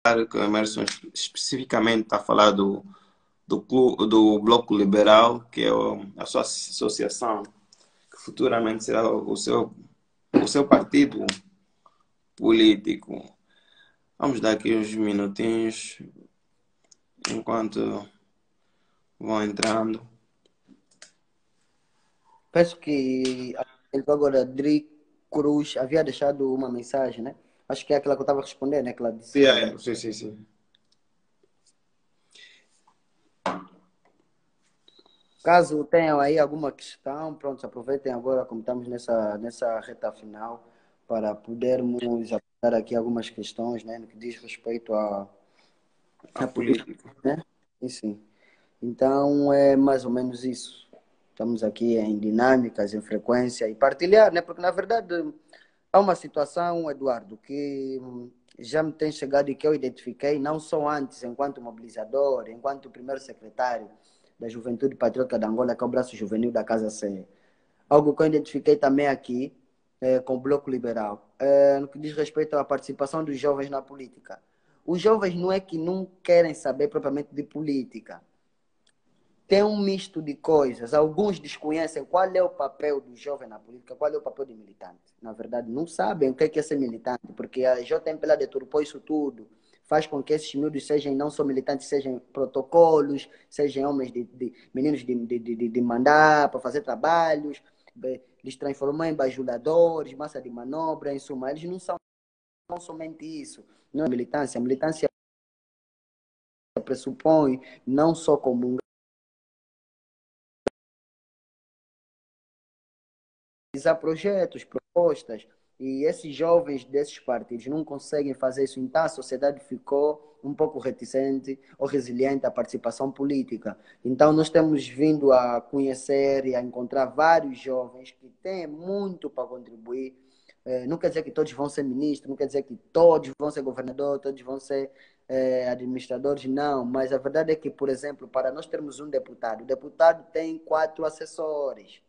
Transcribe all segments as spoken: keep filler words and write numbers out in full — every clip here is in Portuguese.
que o Emerson especificamente está a falar do, do, clu- do Bloco Liberal, que é o- a sua associação, que futuramente será o seu, o seu partido político. Vamos dar aqui uns minutinhos enquanto vão entrando. Penso que entrou agora Dri Cruz havia deixado uma mensagem, né? Acho que é aquela que eu estava respondendo, né? Que ela disse Sim, que é, havia. sim, sim, sim. Caso tenham aí alguma questão, pronto, aproveitem agora, como estamos nessa, nessa reta final, para podermos abordar aqui algumas questões, né? No que diz respeito à, A à política, política. né? E sim. Então, é mais ou menos isso. Estamos aqui em dinâmicas, em frequência e partilhar, né? Porque, na verdade, há uma situação, Eduardo, que hum, já me tem chegado e que eu identifiquei, não só antes, enquanto mobilizador, enquanto primeiro secretário da Juventude Patriota de Angola, que é o braço juvenil da Casa C. Algo que eu identifiquei também aqui, eh, com o Bloco Liberal, eh, no que diz respeito à participação dos jovens na política. Os jovens não é que não querem saber propriamente de política, tem um misto de coisas. Alguns desconhecem qual é o papel do jovem na política, qual é o papel do militante. Na verdade, não sabem o que é, que é ser militante, porque a J M P L A deturpou isso tudo. Faz com que esses miúdos sejam não só militantes, sejam protocolos, sejam homens de, de meninos de, de, de, de mandar para fazer trabalhos, eles transformam em bajuladores, massa de manobra, em suma. Eles não são não somente isso. Não é militância. A militância pressupõe não só comungar realizar projetos, propostas, e esses jovens desses partidos não conseguem fazer isso, então a sociedade ficou um pouco reticente ou resiliente à participação política. Então nós temos vindo a conhecer e a encontrar vários jovens que têm muito para contribuir. Eh, não quer dizer que todos vão ser ministros, não quer dizer que todos vão ser governadores, todos vão ser eh, administradores, não. Mas a verdade é que, por exemplo, para nós termos um deputado, o deputado tem quatro assessores.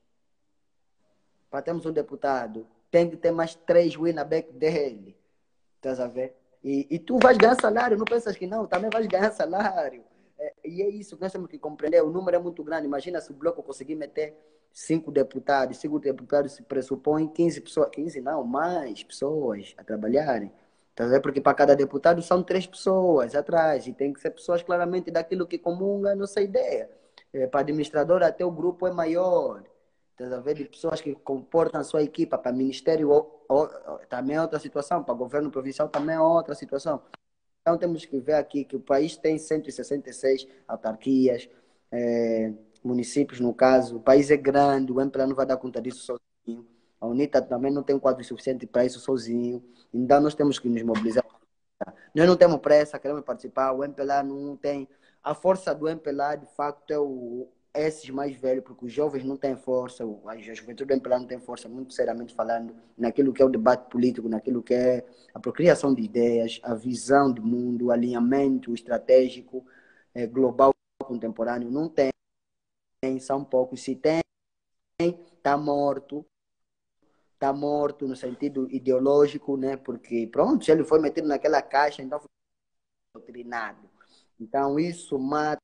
Para termos um deputado, tem que ter mais três winnaback dele. Estás a ver? E, e tu vais ganhar salário, não pensas que não, também vais ganhar salário. É, e é isso que nós temos que compreender. O número é muito grande. Imagina se o bloco conseguir meter cinco deputados, cinco deputados se pressupõe quinze pessoas, quinze não, mais pessoas a trabalharem. Tá vendo? Porque para cada deputado são três pessoas atrás, e tem que ser pessoas claramente daquilo que comunga a nossa ideia. É, para administrador, até o grupo é maior. Tá vendo? De pessoas que comportam a sua equipa. Para ministério, ou, ou, também é outra situação. Para governo provincial, também é outra situação. Então, temos que ver aqui que o país tem cento e sessenta e seis autarquias, é, municípios, no caso. O país é grande, o M P L A não vai dar conta disso sozinho. A UNITA também não tem um quadro suficiente para isso sozinho. Então, nós temos que nos mobilizar. Nós não temos pressa, queremos participar. O M P L A não tem. A força do M P L A, de facto, é o, esses mais velhos, porque os jovens não têm força, a juventude do M P L A não tem força, muito seriamente falando, naquilo que é o debate político, naquilo que é a procriação de ideias, a visão de mundo, o alinhamento estratégico, eh, global, contemporâneo. Não tem, são poucos. Se tem, está morto. Está morto no sentido ideológico, né? Porque, pronto, se ele foi metido naquela caixa, então foi doutrinado. Então, isso mata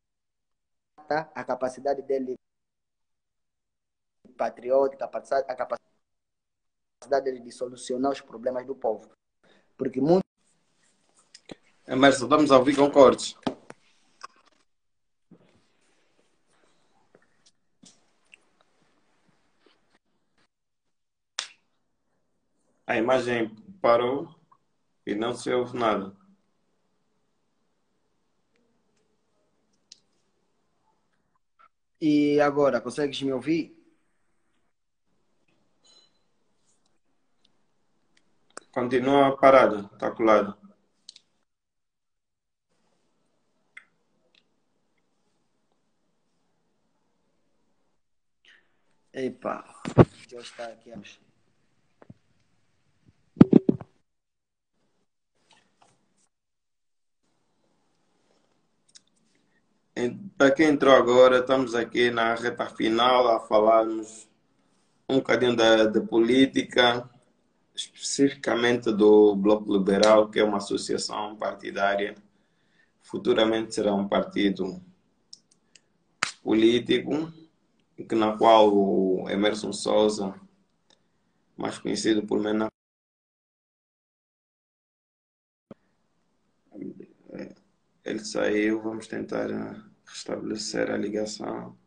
a capacidade dele patriótica, a capacidade dele de solucionar os problemas do povo. Porque muito. Emerson, estamos a ouvir com cortes. A imagem parou e não se ouve nada. E agora, consegues me ouvir? Continua parado, está colado. Epa, já está aqui. Para quem entrou agora, estamos aqui na reta final a falarmos um bocadinho da, da política. especificamente do Bloco Liberal, que é uma associação partidária, futuramente será um partido político, que na qual o Emerson Souza, mais conhecido por Mena, ele saiu, vamos tentar eh, restabelecer a ligação.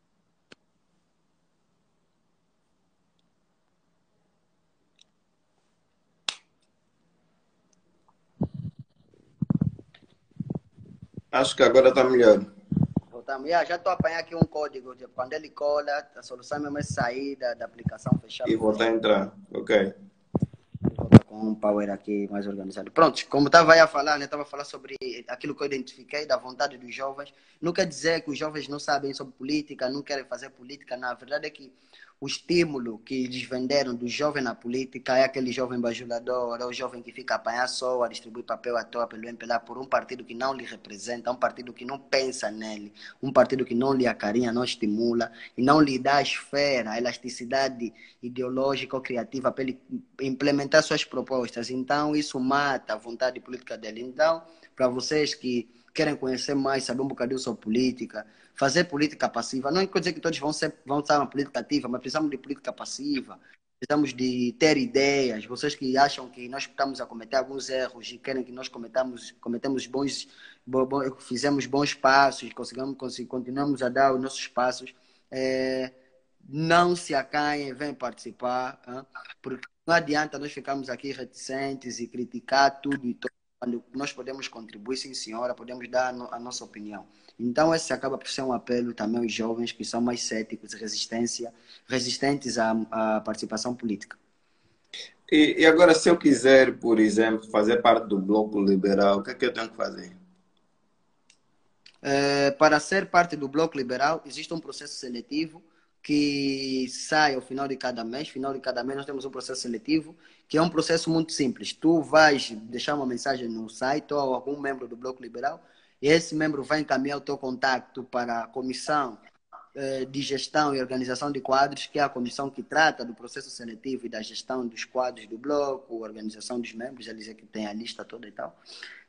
Acho que agora está melhor. Voltamos. Yeah, já estou a apanhar aqui um código. De quando ele cola, a solução mesmo é sair da, da aplicação, fechar E o voltar a entrar. Ok. volta com um power aqui mais organizado. Pronto, como estava aí a falar, né? Estava a falar sobre aquilo que eu identifiquei da vontade dos jovens. Não quer dizer que os jovens não sabem sobre política, não querem fazer política. Na verdade é que o estímulo que eles venderam do jovem na política é aquele jovem bajulador, é o jovem que fica a apanhar só, a distribuir papel à toa pelo M P L A por um partido que não lhe representa, um partido que não pensa nele, um partido que não lhe acarinha, não estimula e não lhe dá a esfera, a elasticidade ideológica ou criativa para ele implementar suas propostas. Então, isso mata a vontade política dele. Então, para vocês que querem conhecer mais, saber um bocadinho sobre política, fazer política passiva, não quer dizer que todos vão ser vão estar na política ativa, mas precisamos de política passiva, precisamos de ter ideias. Vocês que acham que nós estamos a cometer alguns erros e querem que nós cometamos, cometemos bons, bo, bo, fizemos bons passos, conseguimos, continuamos a dar os nossos passos, é, não se acanhem, vem participar, hein? Porque não adianta nós ficarmos aqui reticentes e criticar tudo e tudo, quando nós podemos contribuir, sim senhora, podemos dar a, no, a nossa opinião. Então, esse acaba por ser um apelo também aos jovens que são mais céticos, resistência, resistentes à, à participação política. E, e agora, se eu quiser, por exemplo, fazer parte do Bloco Liberal, o que é que eu tenho que fazer? É, para ser parte do Bloco Liberal, existe um processo seletivo que sai ao final de cada mês. Final de cada mês nós temos um processo seletivo, que é um processo muito simples. Tu vais deixar uma mensagem no site ou algum membro do Bloco Liberal, e esse membro vai encaminhar o teu contato para a comissão de gestão e organização de quadros, que é a comissão que trata do processo seletivo e da gestão dos quadros do bloco, organização dos membros, eles é que tem a lista toda e tal.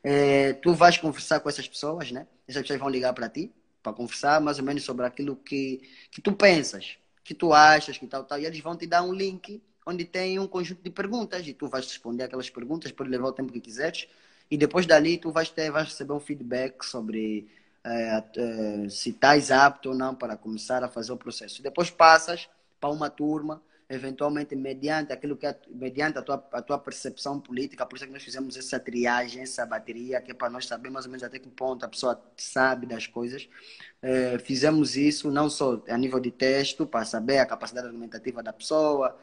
É, tu vais conversar com essas pessoas, né? Essas pessoas vão ligar para ti, para conversar mais ou menos sobre aquilo que, que tu pensas, que tu achas, que tal, tal, e eles vão te dar um link onde tem um conjunto de perguntas e tu vais responder aquelas perguntas, pode levar o tempo que quiseres, e depois dali tu vais, ter, vais receber um feedback sobre é, é, se estás apto ou não para começar a fazer o processo. Depois passas para uma turma, eventualmente mediante aquilo que é, mediante a tua, a tua percepção política, por isso é que nós fizemos essa triagem, essa bateria, que é para nós saber mais ou menos até que ponto a pessoa sabe das coisas. É, fizemos isso não só a nível de texto, para saber a capacidade argumentativa da pessoa.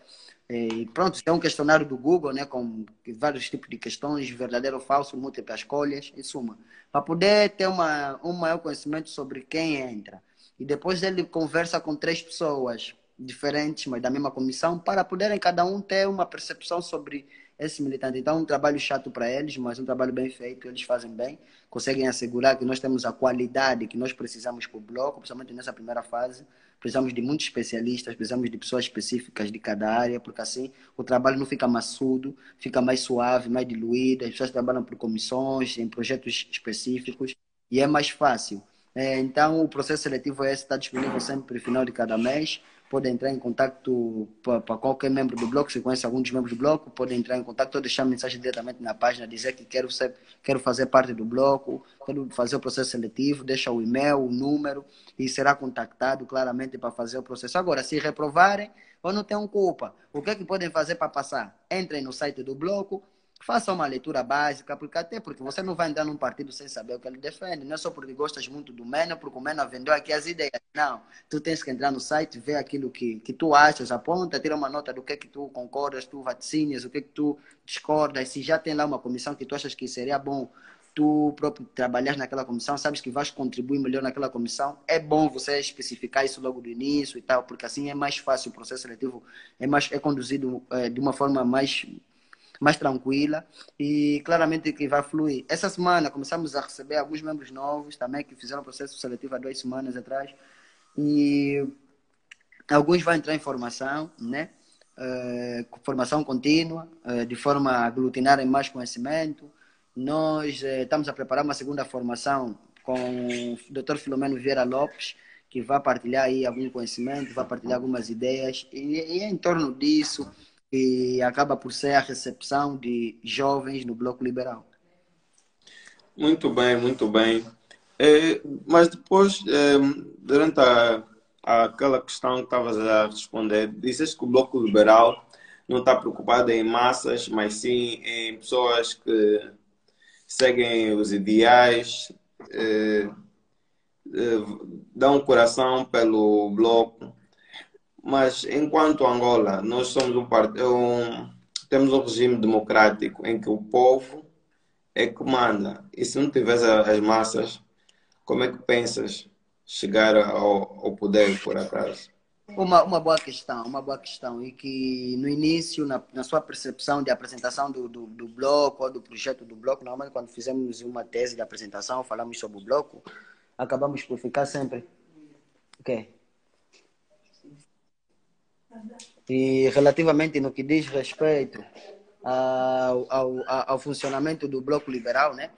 E pronto, tem um questionário do Google, né, com vários tipos de questões, verdadeiro ou falso, múltiplas escolhas, em suma, para poder ter uma, um maior conhecimento sobre quem entra. E depois ele conversa com três pessoas diferentes, mas da mesma comissão, para poderem cada um ter uma percepção sobre esse militante. Então, é um trabalho chato para eles, mas um trabalho bem feito, eles fazem bem, conseguem assegurar que nós temos a qualidade que nós precisamos para o bloco, principalmente nessa primeira fase. Precisamos de muitos especialistas, precisamos de pessoas específicas de cada área, porque assim o trabalho não fica maçudo, fica mais suave, mais diluído, as pessoas trabalham por comissões, em projetos específicos, e é mais fácil. É, então, o processo seletivo esse está disponível sempre no final de cada mês. Pode entrar em contato para qualquer membro do bloco, se conhece algum dos membros do bloco, pode entrar em contato ou deixar mensagem diretamente na página, dizer que quero, ser, quero fazer parte do bloco, quero fazer o processo seletivo, deixa o e-mail, o número, e será contactado claramente para fazer o processo. Agora, se reprovarem ou não tenham culpa, o que é que podem fazer para passar? Entrem no site do bloco, faça uma leitura básica, porque até porque você não vai entrar num partido sem saber o que ele defende. Não é só porque gostas muito do Mena, porque o Mena vendeu aqui as ideias. Não, tu tens que entrar no site, ver aquilo que, que tu achas, aponta, tira uma nota do que é que tu concordas, tu vaticínias, o que é que tu discordas. Se já tem lá uma comissão que tu achas que seria bom tu próprio trabalhar naquela comissão, sabes que vais contribuir melhor naquela comissão, é bom você especificar isso logo do início e tal, porque assim é mais fácil, o processo seletivo é, mais, é conduzido é, de uma forma mais mais tranquila e claramente que vai fluir. Essa semana começamos a receber alguns membros novos também que fizeram o processo seletivo há duas semanas atrás e alguns vão entrar em formação, né? eh, formação contínua, eh, de forma a aglutinarem mais conhecimento. Nós eh, estamos a preparar uma segunda formação com o doutor Filomeno Vieira Lopes, que vai partilhar aí algum conhecimento, vai partilhar algumas ideias, e, e é em torno disso que acaba por ser a recepção de jovens no Bloco Liberal. Muito bem, muito bem. É, mas depois, é, durante a, aquela questão que estavas a responder, disseste que o Bloco Liberal não está preocupado em massas, mas sim em pessoas que seguem os ideais, é, é, dão coração pelo Bloco. Mas enquanto Angola, nós somos um, part... um temos um regime democrático em que o povo é que manda. E se não tiveres as massas, como é que pensas chegar ao, ao poder, por acaso? Uma, uma boa questão, uma boa questão. E que no início, na, na sua percepção de apresentação do, do, do bloco ou do projeto do bloco, normalmente quando fizemos uma tese de apresentação, falamos sobre o bloco, acabamos por ficar sempre. Ok. E relativamente no que diz respeito ao, ao, ao funcionamento do Bloco Liberal, né?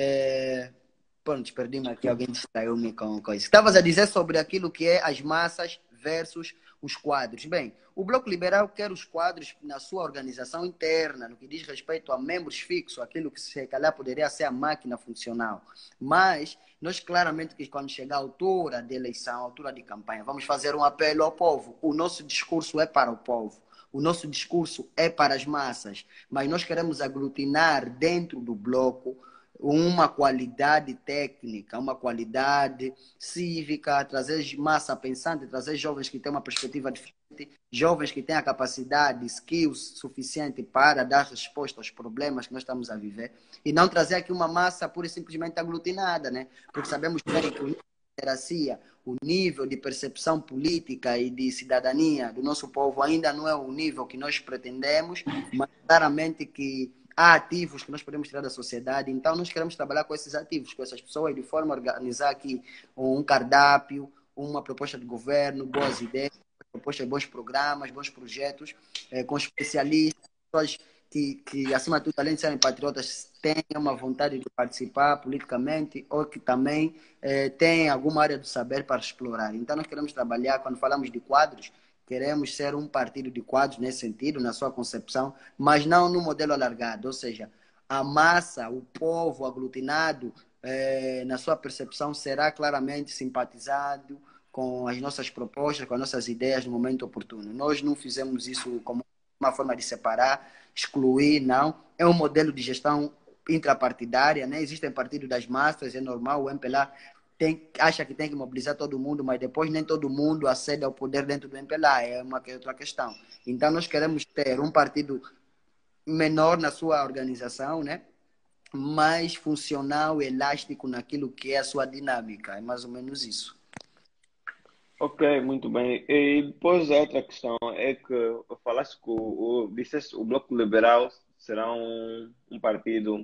É, pronto, perdi-me aqui, alguém distraiu-me com coisa. Estavas a dizer sobre aquilo que é as massas versus os quadros. Bem, o Bloco Liberal quer os quadros na sua organização interna, no que diz respeito a membros fixos, aquilo que se calhar poderia ser a máquina funcional. Mas nós claramente que quando chegar a altura de eleição, a altura de campanha, vamos fazer um apelo ao povo. O nosso discurso é para o povo. O nosso discurso é para as massas, mas nós queremos aglutinar dentro do bloco uma qualidade técnica, uma qualidade cívica, trazer massa pensante, trazer jovens que têm uma perspectiva diferente, jovens que têm a capacidade, skills suficiente para dar resposta aos problemas que nós estamos a viver, e não trazer aqui uma massa pura e simplesmente aglutinada, né? Porque sabemos bem que o democracia, o nível de percepção política e de cidadania do nosso povo ainda não é o nível que nós pretendemos, mas claramente que há ativos que nós podemos tirar da sociedade, então nós queremos trabalhar com esses ativos, com essas pessoas, de forma a organizar aqui um cardápio, uma proposta de governo, boas ideias, propostas de bons programas, bons projetos, eh, com especialistas, pessoas que, que, acima de tudo, além de serem patriotas, tenham uma vontade de participar politicamente ou que também eh, tenham alguma área do saber para explorar. Então, nós queremos trabalhar, quando falamos de quadros, queremos ser um partido de quadros nesse sentido, na sua concepção, mas não no modelo alargado, ou seja, a massa, o povo aglutinado, eh, na sua percepção, será claramente simpatizado com as nossas propostas, com as nossas ideias no momento oportuno. Nós não fizemos isso como uma forma de separar, excluir, não. É um modelo de gestão intrapartidária, né? Existem partidos das massas, é normal, o M P L A tem, acha que tem que mobilizar todo mundo, mas depois nem todo mundo acede ao poder dentro do M P L A, é uma é outra questão. Então nós queremos ter um partido menor na sua organização, né? Mais funcional, elástico naquilo que é a sua dinâmica, é mais ou menos isso. Ok, muito bem. E depois a outra questão é que falaste que o, o, disseste, o Bloco Liberal será um, um partido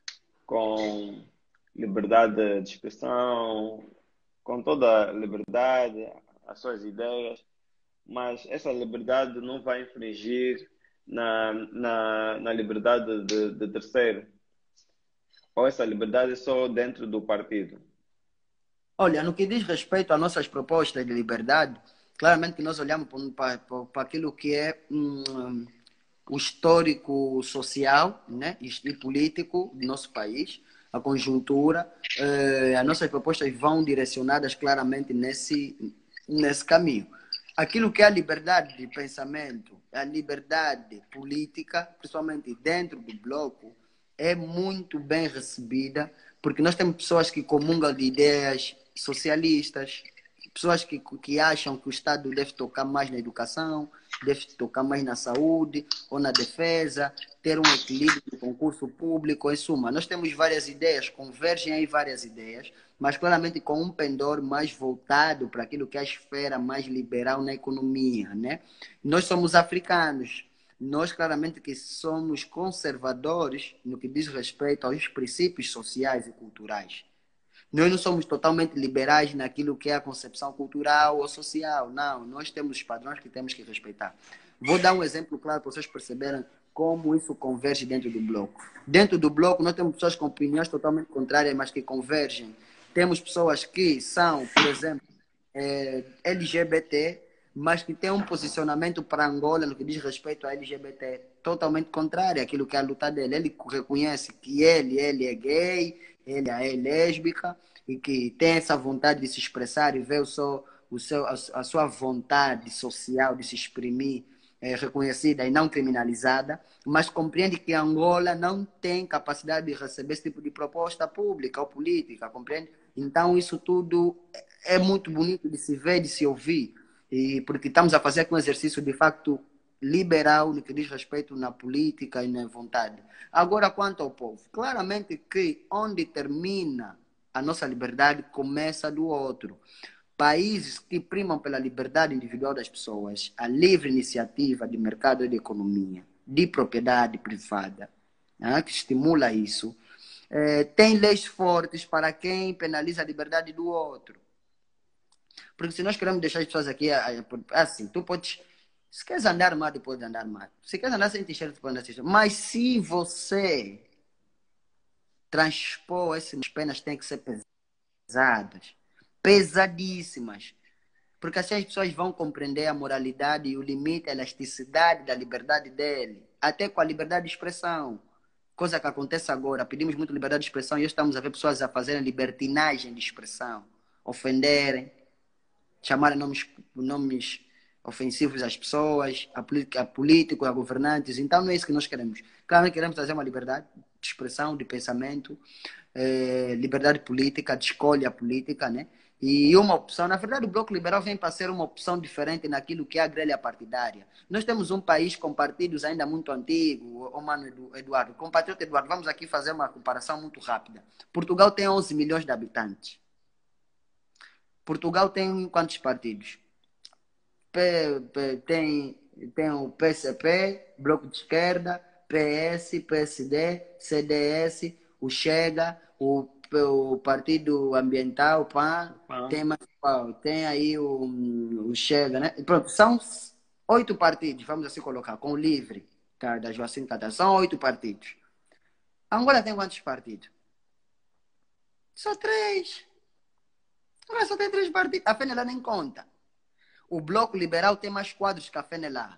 com liberdade de expressão, com toda a liberdade, as suas ideias, mas essa liberdade não vai infringir na, na, na liberdade de, de terceiro, ou essa liberdade é só dentro do partido. Olha, no que diz respeito às nossas propostas de liberdade, claramente que nós olhamos para, para, para aquilo que é hum, o histórico social, né, e político do nosso país, a conjuntura, eh, as nossas propostas vão direcionadas claramente nesse, nesse caminho. Aquilo que é a liberdade de pensamento, a liberdade política, principalmente dentro do bloco, é muito bem recebida, porque nós temos pessoas que comungam de ideias socialistas, pessoas que, que acham que o Estado deve tocar mais na educação, deve tocar mais na saúde ou na defesa, ter um equilíbrio no concurso público, em suma. Nós temos várias ideias, convergem aí várias ideias, mas claramente com um pendor mais voltado para aquilo que é a esfera mais liberal na economia, né? Nós somos africanos, nós claramente que somos conservadores no que diz respeito aos princípios sociais e culturais. Nós não somos totalmente liberais naquilo que é a concepção cultural ou social. Não, nós temos os padrões que temos que respeitar. Vou dar um exemplo claro para vocês perceberem como isso converge dentro do bloco. Dentro do bloco, nós temos pessoas com opiniões totalmente contrárias, mas que convergem. Temos pessoas que são, por exemplo, é, L G B T, mas que têm um posicionamento para Angola no que diz respeito a L G B T totalmente contrário àquilo que é a luta dele. Ele reconhece que ele, ele é gay, ele é lésbica e que tem essa vontade de se expressar e vê o seu, o seu, a, a sua vontade social de se exprimir é, reconhecida e não criminalizada, mas compreende que Angola não tem capacidade de receber esse tipo de proposta pública ou política, compreende? Então isso tudo é muito bonito de se ver, de se ouvir, e porque estamos a fazer aqui um exercício de facto liberal no que diz respeito na política e na vontade. Agora, quanto ao povo, claramente que onde termina a nossa liberdade começa do outro. Países que primam pela liberdade individual das pessoas, a livre iniciativa de mercado e de economia, de propriedade privada, né, que estimula isso, é, tem leis fortes para quem penaliza a liberdade do outro. Porque se nós queremos deixar as pessoas aqui, assim, tu podes, se queres andar armado, pode andar armado. Se queres andar sem t-shirt, pode andar sem t-shirt. Mas se você transpor essas penas, têm que ser pesadas, pesadíssimas. Porque assim as pessoas vão compreender a moralidade e o limite, a elasticidade da liberdade dele, até com a liberdade de expressão. Coisa que acontece agora, pedimos muito liberdade de expressão e hoje estamos a ver pessoas a fazerem libertinagem de expressão, ofenderem, chamarem nomes, nomes ofensivos às pessoas, a, a políticos, a governantes. Então não é isso que nós queremos. Claro que queremos trazer uma liberdade de expressão, de pensamento, eh, liberdade política, de escolha política, né? E uma opção, na verdade o Bloco Liberal vem para ser uma opção diferente naquilo que é a grelha partidária. Nós temos um país com partidos ainda muito antigos, o Mano Eduardo, compatriota Eduardo, vamos aqui fazer uma comparação muito rápida. Portugal tem onze milhões de habitantes. Portugal tem quantos partidos? P, P, tem, tem o P C P, Bloco de Esquerda, P S, P S D, C D S, o Chega, o, o Partido Ambiental, P A N, Ah, tem, mais, tem aí o, o Chega, né? Pronto, são oito partidos, vamos assim colocar, com o Livre, tá, da Joacim Catar, são oito partidos. Angola tem quantos partidos? Só três. Agora só tem três partidos. A FENELA nem conta. O Bloco Liberal tem mais quadros que a FENELA.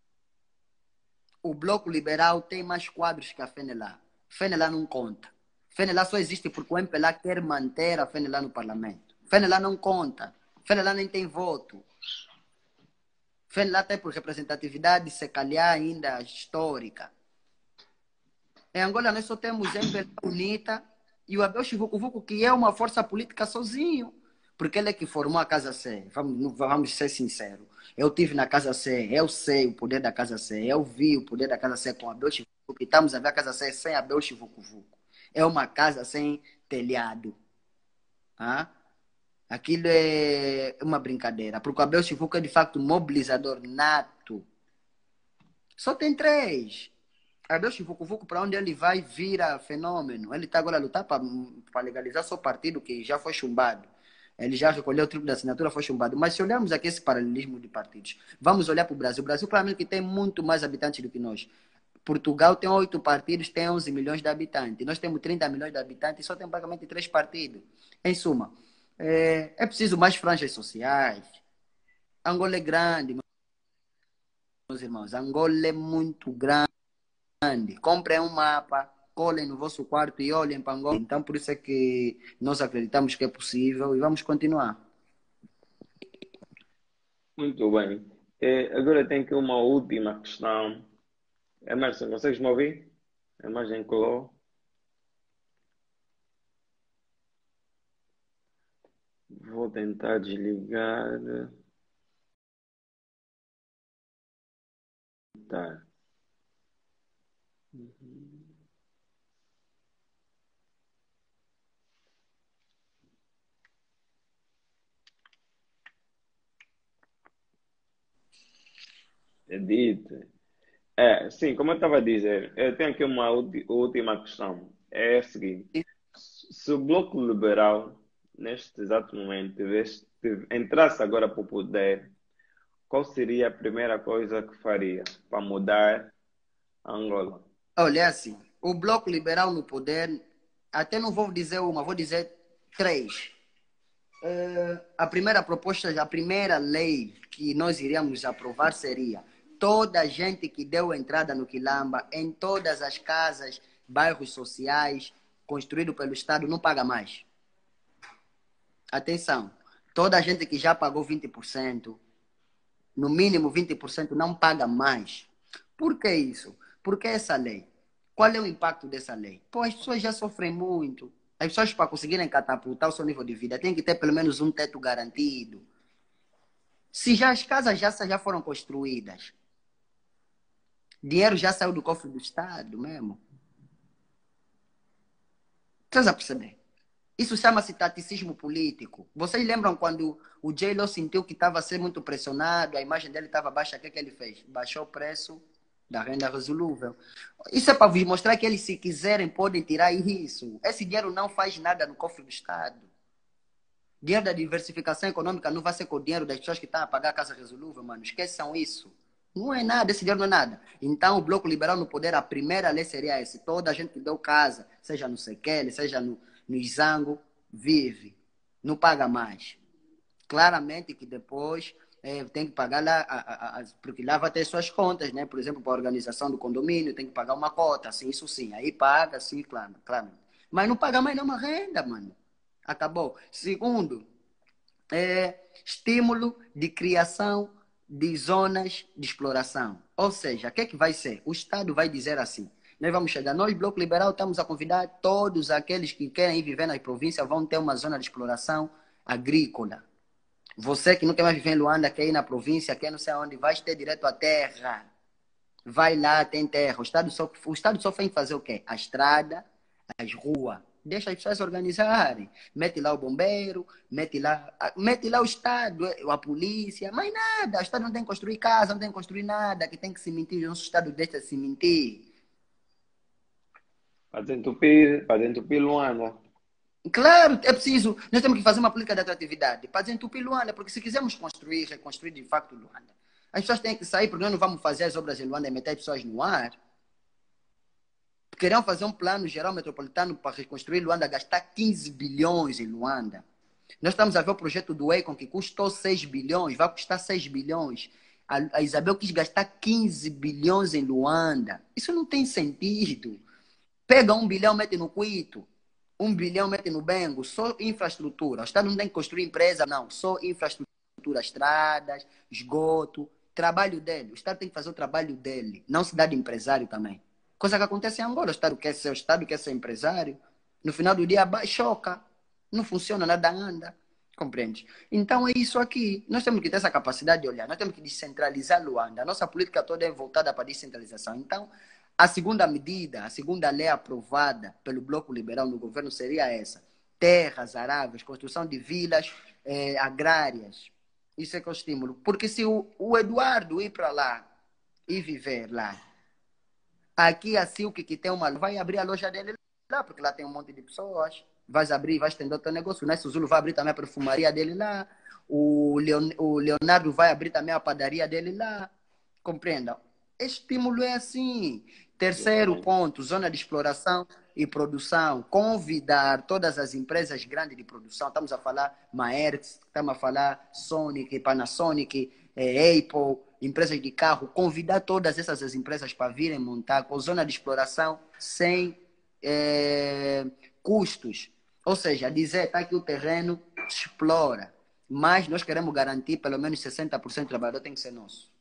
O Bloco Liberal tem mais quadros que a FENELA. FENELA não conta. FENELA só existe porque o M P L A quer manter a FENELA no parlamento. FENELA não conta. FENELA nem tem voto. FENELA tem por representatividade, se calhar, ainda histórica. Em Angola nós só temos M P L A UNITA e o Abel Chivuco-Vuco, que é uma força política sozinho. Porque ele é que formou a Casa C. Vamos, vamos ser sinceros. Eu tive na Casa C, eu sei o poder da Casa C, eu vi o poder da Casa C com Abel Chivuco, e estamos a ver a Casa C sem Abel Chivuco-Vuco. É uma casa sem telhado. Ah? Aquilo é uma brincadeira. Porque o Abel Chivuco é de facto um mobilizador nato. Só tem três. Abel Chivuco-Vuco, para onde ele vai, vira fenômeno. Ele está agora a lutar para legalizar seu partido, que já foi chumbado. Ele já recolheu o triplo da assinatura, foi chumbado. Mas se olharmos aqui esse paralelismo de partidos, vamos olhar para o Brasil. O Brasil, claramente, que tem muito mais habitantes do que nós. Portugal tem oito partidos, tem onze milhões de habitantes. Nós temos trinta milhões de habitantes e só tem praticamente três partidos. Em suma, é, é preciso mais franjas sociais. Angola é grande, meus irmãos. Angola é muito grande. Comprem um mapa, colhem no vosso quarto e olhem para Angola. Então, por isso é que nós acreditamos que é possível e vamos continuar. muito bem. É, agora tem aqui uma última questão. Emerson, consegues me ouvir? A imagem colou. Vou tentar desligar. Tá. É dito. É, sim, como eu estava a dizer, eu tenho aqui uma ulti- última questão. É a seguinte: se o Bloco Liberal, neste exato momento, tivesse- tive- entrasse agora para o poder, qual seria a primeira coisa que faria para mudar a Angola? Olha, é assim, o Bloco Liberal no poder, até não vou dizer uma, vou dizer três. Uh, a primeira proposta, a primeira lei que nós iríamos aprovar seria toda a gente que deu entrada no Quilamba, em todas as casas, bairros sociais, construído pelo Estado, não paga mais. Atenção, toda a gente que já pagou vinte por cento, no mínimo vinte por cento, não paga mais. Por que isso? Porque essa lei, qual é o impacto dessa lei? Pô, as pessoas já sofrem muito. As pessoas, para conseguirem catapultar o seu nível de vida, têm que ter pelo menos um teto garantido. Se já as casas já, já foram construídas, dinheiro já saiu do cofre do Estado mesmo. Vocês a perceber? Isso chama-se taticismo político. Vocês lembram quando o J-Lo sentiu que estava a ser muito pressionado, a imagem dele estava baixa, o que, é que ele fez? Baixou o preço da renda resolúvel. Isso é para vos mostrar que eles, se quiserem, podem tirar isso. Esse dinheiro não faz nada no cofre do Estado. Dinheiro da diversificação econômica não vai ser com o dinheiro das pessoas que estão a pagar a casa resolúvel, mano. Esqueçam isso. Não é nada, esse dinheiro não é nada. Então, o Bloco Liberal no poder, a primeira lei seria essa. Toda a gente que deu casa, seja no Sequele, seja no, no Izango, vive. Não paga mais. Claramente que depois é, tem que pagar lá, a, a, a, porque lá vai ter suas contas, né? Por exemplo, para a organização do condomínio, tem que pagar uma cota, assim, isso sim. Aí paga, sim, claro, claro. Mas não paga mais nenhuma renda, mano. Acabou. Segundo, é, estímulo de criação de zonas de exploração. Ou seja, o que é que vai ser? O Estado vai dizer assim, nós vamos chegar, nós, Bloco Liberal, estamos a convidar todos aqueles que querem ir viver nas províncias, vão ter uma zona de exploração agrícola. Você que não quer mais viver em Luanda, quer ir na província, quer não sei onde, vai ter direito à terra. Vai lá, tem terra. O Estado só, o Estado só tem que fazer o quê? A estrada, as ruas. Deixa as pessoas se organizarem. Mete lá o bombeiro, mete lá, mete lá o Estado, a polícia, mas nada. O Estado não tem que construir casa, não tem que construir nada, que tem que se mentir. O nosso Estado deixa de se mentir. Para desentupir, para desentupir Luanda. Claro, é preciso. Nós temos que fazer uma política de atratividade para desentupir Luanda, porque se quisermos construir, reconstruir de facto Luanda, as pessoas têm que sair, porque nós não vamos fazer as obras em Luanda e meter as pessoas no ar. Queriam fazer um plano geral metropolitano para reconstruir Luanda, gastar quinze bilhões em Luanda. Nós estamos a ver o projeto do Econ, que custou seis bilhões, vai custar seis bilhões. A, a Isabel quis gastar quinze bilhões em Luanda. Isso não tem sentido. Pega um bilhão, mete no Cuito. Um bilhão, mete no Bengo. Só infraestrutura. O Estado não tem que construir empresa, não. Só infraestrutura, estradas, esgoto. Trabalho dele. O Estado tem que fazer o trabalho dele. Não se dá de empresário também. Coisa que acontece em Angola. O Estado quer ser o Estado, quer ser empresário. No final do dia, choca. Não funciona, nada anda. Compreende? Então é isso aqui. Nós temos que ter essa capacidade de olhar. Nós temos que descentralizar Luanda. A nossa política toda é voltada para a descentralização. Então, a segunda medida, a segunda lei aprovada pelo Bloco Liberal no governo seria essa. Terras aráveis, construção de vilas eh, agrárias. Isso é que é o estímulo. Porque se o, o Eduardo ir para lá e viver lá, aqui a Silk, que tem uma, vai abrir a loja dele lá, porque lá tem um monte de pessoas. Vai abrir, vai estender o teu negócio. O Ness Zulu vai abrir também a perfumaria dele lá. O, Leon, o Leonardo vai abrir também a padaria dele lá. Compreendam? Estímulo é assim. Terceiro ponto, zona de exploração e produção. Convidar todas as empresas grandes de produção. Estamos a falar Maersk, estamos a falar Sonic, Panasonic, eh, Apple, empresas de carro. Convidar todas essas empresas para virem montar com zona de exploração sem eh, custos. Ou seja, dizer, está aqui o terreno, explora. Mas nós queremos garantir pelo menos sessenta por cento do trabalhador tem que ser nosso.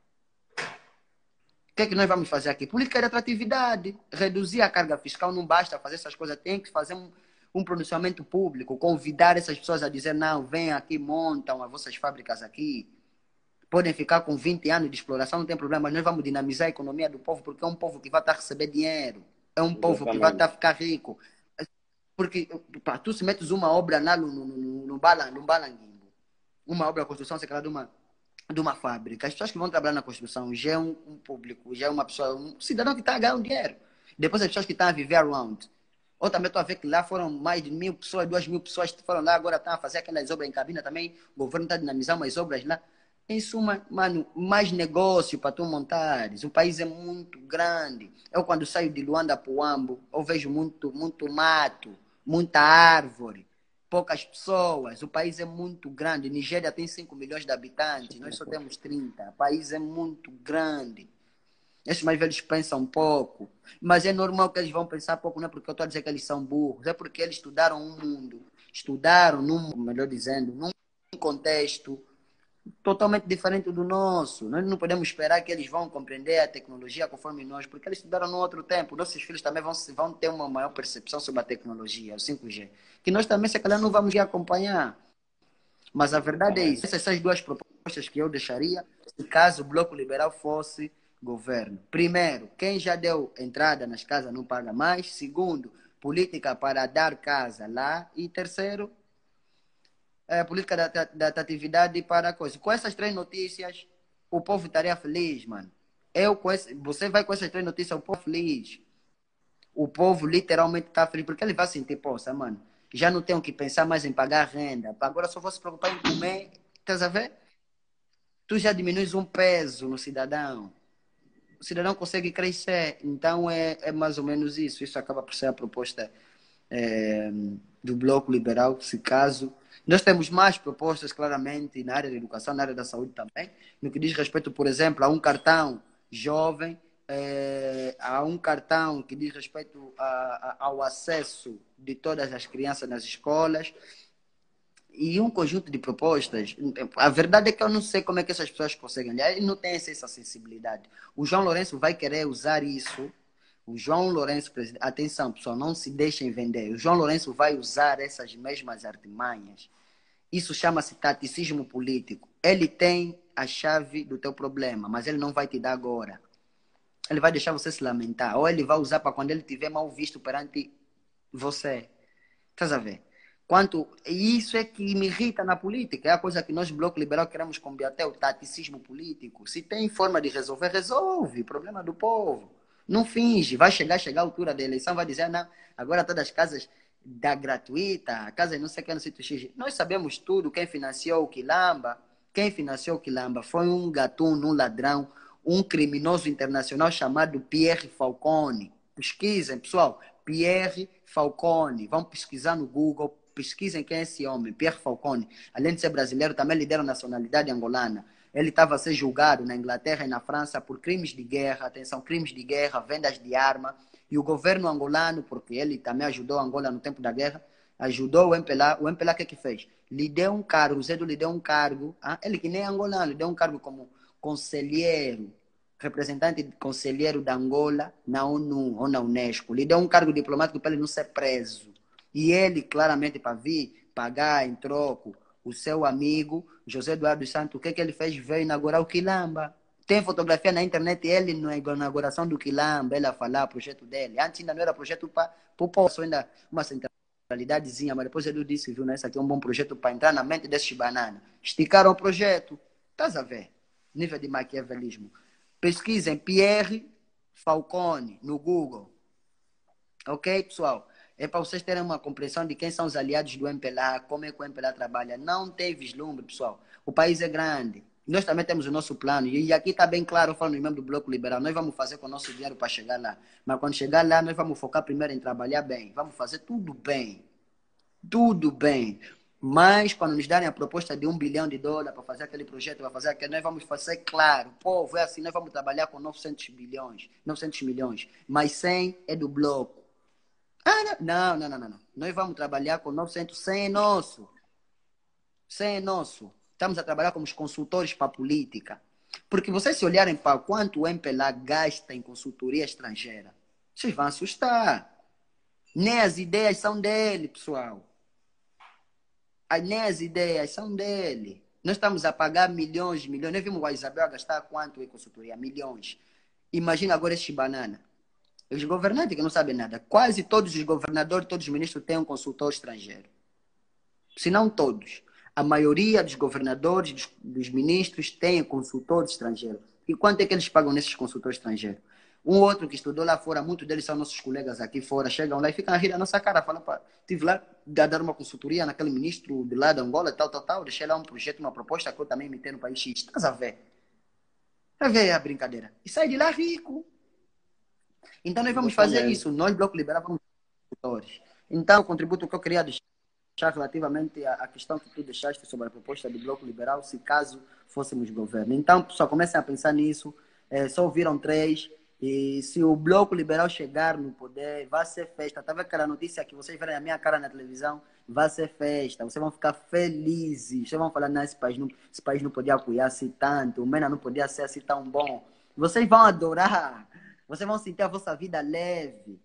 O que é que nós vamos fazer aqui? Política de atratividade. Reduzir a carga fiscal não basta fazer essas coisas. Tem que fazer um, um pronunciamento público. Convidar essas pessoas a dizer, não, vem aqui, montam as vossas fábricas aqui. Podem ficar com vinte anos de exploração, não tem problema. Mas nós vamos dinamizar a economia do povo, porque é um povo que vai estar a receber dinheiro. É um povo Exatamente. Que vai estar a ficar rico. Porque pá, tu se metes uma obra lá no, no, no, no, Balan, no Balanguinho, uma obra de construção, sei lá, de uma, de uma fábrica. As pessoas que vão trabalhar na construção já é um, um público, já é uma pessoa, um cidadão que está a ganhar um dinheiro. Depois as pessoas que estão a viver around. Ou também estou a ver que lá foram mais de mil pessoas, duas mil pessoas que foram lá, agora estão a fazer aquelas obras em cabina também. O governo está a dinamizar umas obras lá. Em suma, mano, mais negócio para tu montares. O país é muito grande. Eu, quando saio de Luanda para o Ambo, eu vejo muito, muito mato, muita árvore, poucas pessoas. O país é muito grande. Nigéria tem cinco milhões de habitantes, nós só temos trinta. O país é muito grande. Esses mais velhos pensam pouco. Mas é normal que eles vão pensar pouco, não é porque eu estou a dizer que eles são burros, é porque eles estudaram um mundo. Estudaram, num, melhor dizendo, num contexto totalmente diferente do nosso. Nós não podemos esperar que eles vão compreender a tecnologia conforme nós, porque eles estudaram no outro tempo. Nossos filhos também vão, vão ter uma maior percepção sobre a tecnologia, o cinco G, que nós também, se calhar, não vamos ir acompanhar. Mas a verdade é isso. Essas são as duas propostas que eu deixaria se caso o Bloco Liberal fosse governo. Primeiro, quem já deu entrada nas casas não paga mais. Segundo, política para dar casa lá. E terceiro, é, política da, da, da atividade para a coisa. Com essas três notícias, o povo estaria feliz, mano. Eu com esse, você vai com essas três notícias, o povo feliz. O povo literalmente está feliz, porque ele vai sentir, poxa, mano, já não tenho que pensar mais em pagar renda. Agora só vou se preocupar em comer. Estás a ver? Tu já diminuis um peso no cidadão. O cidadão consegue crescer. Então é, é mais ou menos isso. Isso acaba por ser a proposta é, do Bloco Liberal, se caso. Nós temos mais propostas, claramente, na área da educação, na área da saúde também, no que diz respeito, por exemplo, a um cartão jovem, é, a um cartão que diz respeito a, a, ao acesso de todas as crianças nas escolas, e um conjunto de propostas. A verdade é que eu não sei como é que essas pessoas conseguem olhar, ele não tem essa sensibilidade. O João Lourenço vai querer usar isso. O João Lourenço, atenção, pessoal, não se deixem vender. O João Lourenço vai usar essas mesmas artimanhas. Isso chama-se taticismo político. Ele tem a chave do teu problema, mas ele não vai te dar agora. Ele vai deixar você se lamentar. Ou ele vai usar para quando ele tiver mal visto perante você. Estás a ver? Quanto, e isso é que me irrita na política. É a coisa que nós, Bloco Liberal, queremos combater, o taticismo político. Se tem forma de resolver, resolve. Problema do povo. Não finge. Vai chegar, chegar a altura da eleição, vai dizer, não, agora todas as casas da gratuita, a casa não sei o que, não sei o que. Nós sabemos tudo, quem financiou o Quilamba. Quem financiou o Quilamba foi um gatuno, um ladrão, um criminoso internacional chamado Pierre Falcone. Pesquisem, pessoal. Pierre Falcone. Vão pesquisar no Google, pesquisem quem é esse homem, Pierre Falcone. Além de ser brasileiro, também lidera a nacionalidade angolana. Ele estava a ser julgado na Inglaterra e na França por crimes de guerra, atenção, crimes de guerra, vendas de arma. E o governo angolano, porque ele também ajudou a Angola no tempo da guerra, ajudou o M P L A. O M P L A o que é que fez? Lhe deu um cargo, o Zedo lhe deu um cargo, ah, ele que nem é angolano, lhe deu um cargo como conselheiro, representante conselheiro da Angola na ONU ou na Unesco. Lhe deu um cargo diplomático para ele não ser preso. E ele, claramente, para vir pagar em troco o seu amigo, José Eduardo Santos, o que, que ele fez? Veio inaugurar o Quilamba. Tem fotografia na internet, ele na inauguração do Quilamba, ele a falar o projeto dele. Antes ainda não era projeto para o poço, ainda uma centralidadezinha, mas depois ele disse, viu, né, esse aqui é um bom projeto para entrar na mente desses bananas. Esticaram o projeto. Estás a ver? Nível de maquiavelismo. Pesquisem Pierre Falcone no Google. Ok, pessoal? É para vocês terem uma compreensão de quem são os aliados do M P L A, como é que o M P L A trabalha. Não tem vislumbre, pessoal. O país é grande. Nós também temos o nosso plano. E aqui está bem claro, eu falo no membro do Bloco Liberal, nós vamos fazer com o nosso dinheiro para chegar lá. Mas quando chegar lá, nós vamos focar primeiro em trabalhar bem. Vamos fazer tudo bem. Tudo bem. Mas quando nos darem a proposta de um bilhão de dólares para fazer aquele projeto, para fazer aquele, nós vamos fazer claro. Povo, é assim, nós vamos trabalhar com novecentos bilhões, novecentos milhões. Mas cem é do bloco. Ah, não, não, não, não, não. Nós vamos trabalhar com novecentos, cem é nosso. cem é nosso. Estamos a trabalhar como os consultores para a política. Porque vocês se olharem para quanto o M P L A gasta em consultoria estrangeira, vocês vão assustar. Nem as ideias são dele, pessoal. Nem as ideias são dele. Nós estamos a pagar milhões e milhões. Nós vimos a Isabel gastar quanto em consultoria? Milhões. Imagina agora esses bananas. Os governantes que não sabem nada. Quase todos os governadores, todos os ministros têm um consultor estrangeiro. Se não todos. A maioria dos governadores, dos, dos ministros, têm consultor estrangeiro. E quanto é que eles pagam nesses consultores estrangeiros? Um outro que estudou lá fora, muitos deles são nossos colegas aqui fora, chegam lá e ficam a rir da nossa cara. Falam, pá, estive lá a dar uma consultoria naquele ministro de lá de Angola, tal, tal, tal. Deixei lá um projeto, uma proposta que eu também me tenho no país X. Estás a ver? A ver a brincadeira. E sai de lá rico. Então nós vamos fazer Exatamente. isso. Nós, Bloco Liberal, vamos ser consultores. Então, o contributo que eu queria deixar relativamente à à questão que tu deixaste sobre a proposta do Bloco Liberal, se caso fôssemos governo. Então, pessoal, comecem a pensar nisso. É, só ouviram três. E se o Bloco Liberal chegar no poder, vai ser festa. Tá vendo aquela notícia que vocês verem a minha cara na televisão? Vai ser festa. Vocês vão ficar felizes. Vocês vão falar, não, esse país não, esse país não podia apoiar-se tanto. O MENA não podia ser assim tão bom. Vocês vão adorar. Vocês vão sentir a vossa vida leve.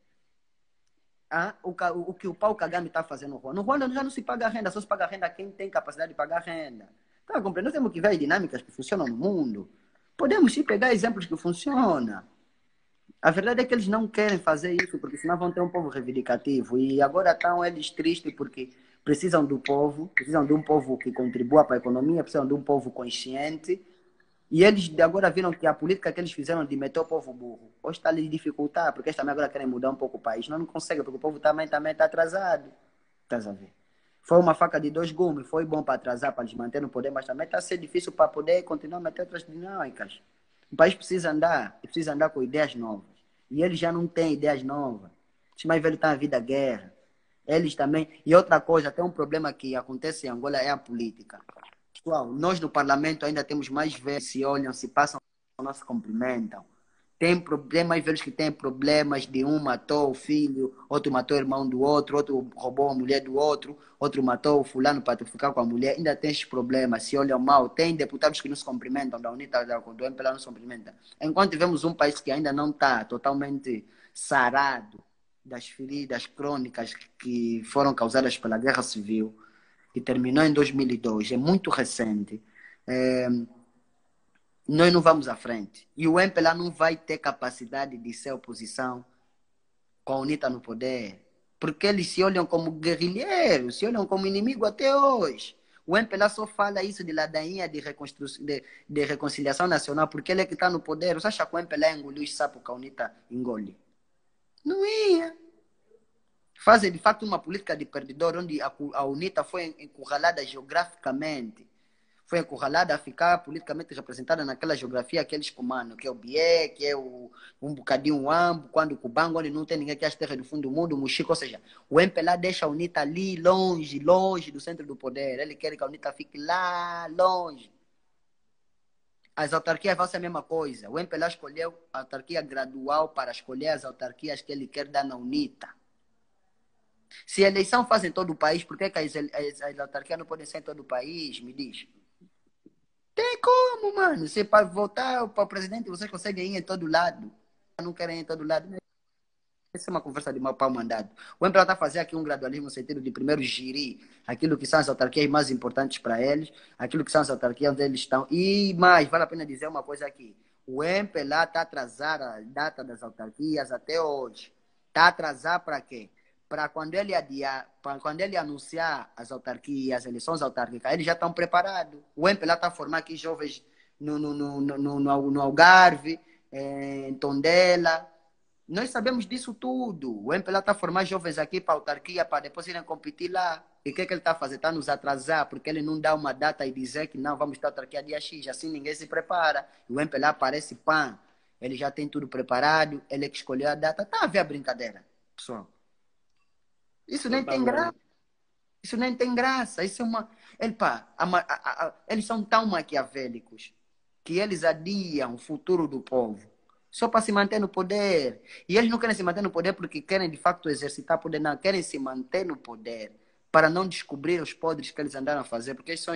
Ah, o, ca- o que o Paulo Kagame está fazendo no Ruanda. No Ruanda já não se paga renda, só se paga renda quem tem capacidade de pagar renda. Tá compreendendo? Nós temos que ver as dinâmicas que funcionam no mundo. Podemos sim pegar exemplos que funcionam. A verdade é que eles não querem fazer isso, porque senão vão ter um povo reivindicativo. E agora estão eles tristes porque precisam do povo, precisam de um povo que contribua para a economia, precisam de um povo consciente. E eles de agora viram que a política que eles fizeram de meter o povo burro, hoje está a lhes dificultar, porque eles também agora querem mudar um pouco o país. Não, não conseguem, porque o povo também também está atrasado. Estás a ver? Foi uma faca de dois gumes, foi bom para atrasar, para eles manter no poder, mas também está a ser difícil para poder continuar a meter outras dinâmicas. O país precisa andar, precisa andar com ideias novas. E eles já não têm ideias novas. Os mais velhos estão a vida guerra. Eles também. E outra coisa, tem um problema que acontece em Angola, é a política. Pessoal, nós no parlamento ainda temos mais velhos que se olham, se passam, não se cumprimentam. Tem problemas, velhos que têm problemas de um matou o filho, outro matou o irmão do outro, outro roubou a mulher do outro, outro matou o fulano para ficar com a mulher. Ainda tem esses problemas, se olham mal. Tem deputados que não se cumprimentam, da UNITA, da do M P L A não se cumprimentam. Enquanto tivemos um país que ainda não está totalmente sarado das feridas crônicas que foram causadas pela Guerra Civil, que terminou em dois mil e dois, é muito recente. É, nós não vamos à frente. E o M P L A não vai ter capacidade de ser oposição com a UNITA no poder, porque eles se olham como guerrilheiros, se olham como inimigo até hoje. O M P L A só fala isso de ladainha de, de, de reconciliação nacional, porque ele é que está no poder. Você acha que o M P L A engoliu os sapos que a UNITA engole? Não ia. Fazem, de fato, uma política de perdedor, onde a, a UNITA foi encurralada geograficamente. Foi encurralada a ficar politicamente representada naquela geografia que eles comandam, que é o Bié, que é o, um bocadinho o Ambo, quando o Cubango, onde não tem ninguém que é as terras do fundo do mundo, o Muxico, ou seja, o M P L A deixa a UNITA ali, longe, longe do centro do poder. Ele quer que a UNITA fique lá, longe. As autarquias vão ser a mesma coisa. O M P L A escolheu a autarquia gradual para escolher as autarquias que ele quer dar na UNITA. Se a eleição faz em todo o país, por que, que as, as, as autarquias não podem ser em todo o país? Me diz. Tem como, mano. Se para votar para o presidente, vocês conseguem ir em todo lado. Não querem ir em todo lado. Essa é uma conversa de mau pau mandado. O M P L A está a fazer aqui um gradualismo no sentido de primeiro gerir aquilo que são as autarquias mais importantes para eles, aquilo que são as autarquias onde eles estão. E mais, vale a pena dizer uma coisa aqui. O M P L A está a atrasar a data das autarquias até hoje. Está a atrasar para quê? Para quando ele adiar, para quando ele anunciar as autarquias, as eleições autárquicas, eles já estão preparados. O M P L A está a formar aqui jovens no, no, no, no, no, no Algarve, em Tondela. Nós sabemos disso tudo. O M P L A está a formar jovens aqui para a autarquia, para depois irem competir lá. E o que, é que ele está a fazer? Está a nos atrasar, porque ele não dá uma data e dizer que não, vamos ter autarquia dia X. Assim ninguém se prepara. O M P L A parece pã. Ele já tem tudo preparado, ele é que escolheu a data. Está a ver a brincadeira, pessoal. Isso nem tem graça. Totalmente. Isso nem tem graça. Isso é uma. Ele, pá, a, a, a, eles são tão maquiavélicos que eles adiam o futuro do povo só para se manter no poder. E eles não querem se manter no poder porque querem de facto exercitar poder, não. Querem se manter no poder para não descobrir os podres que eles andaram a fazer. Porque eles são.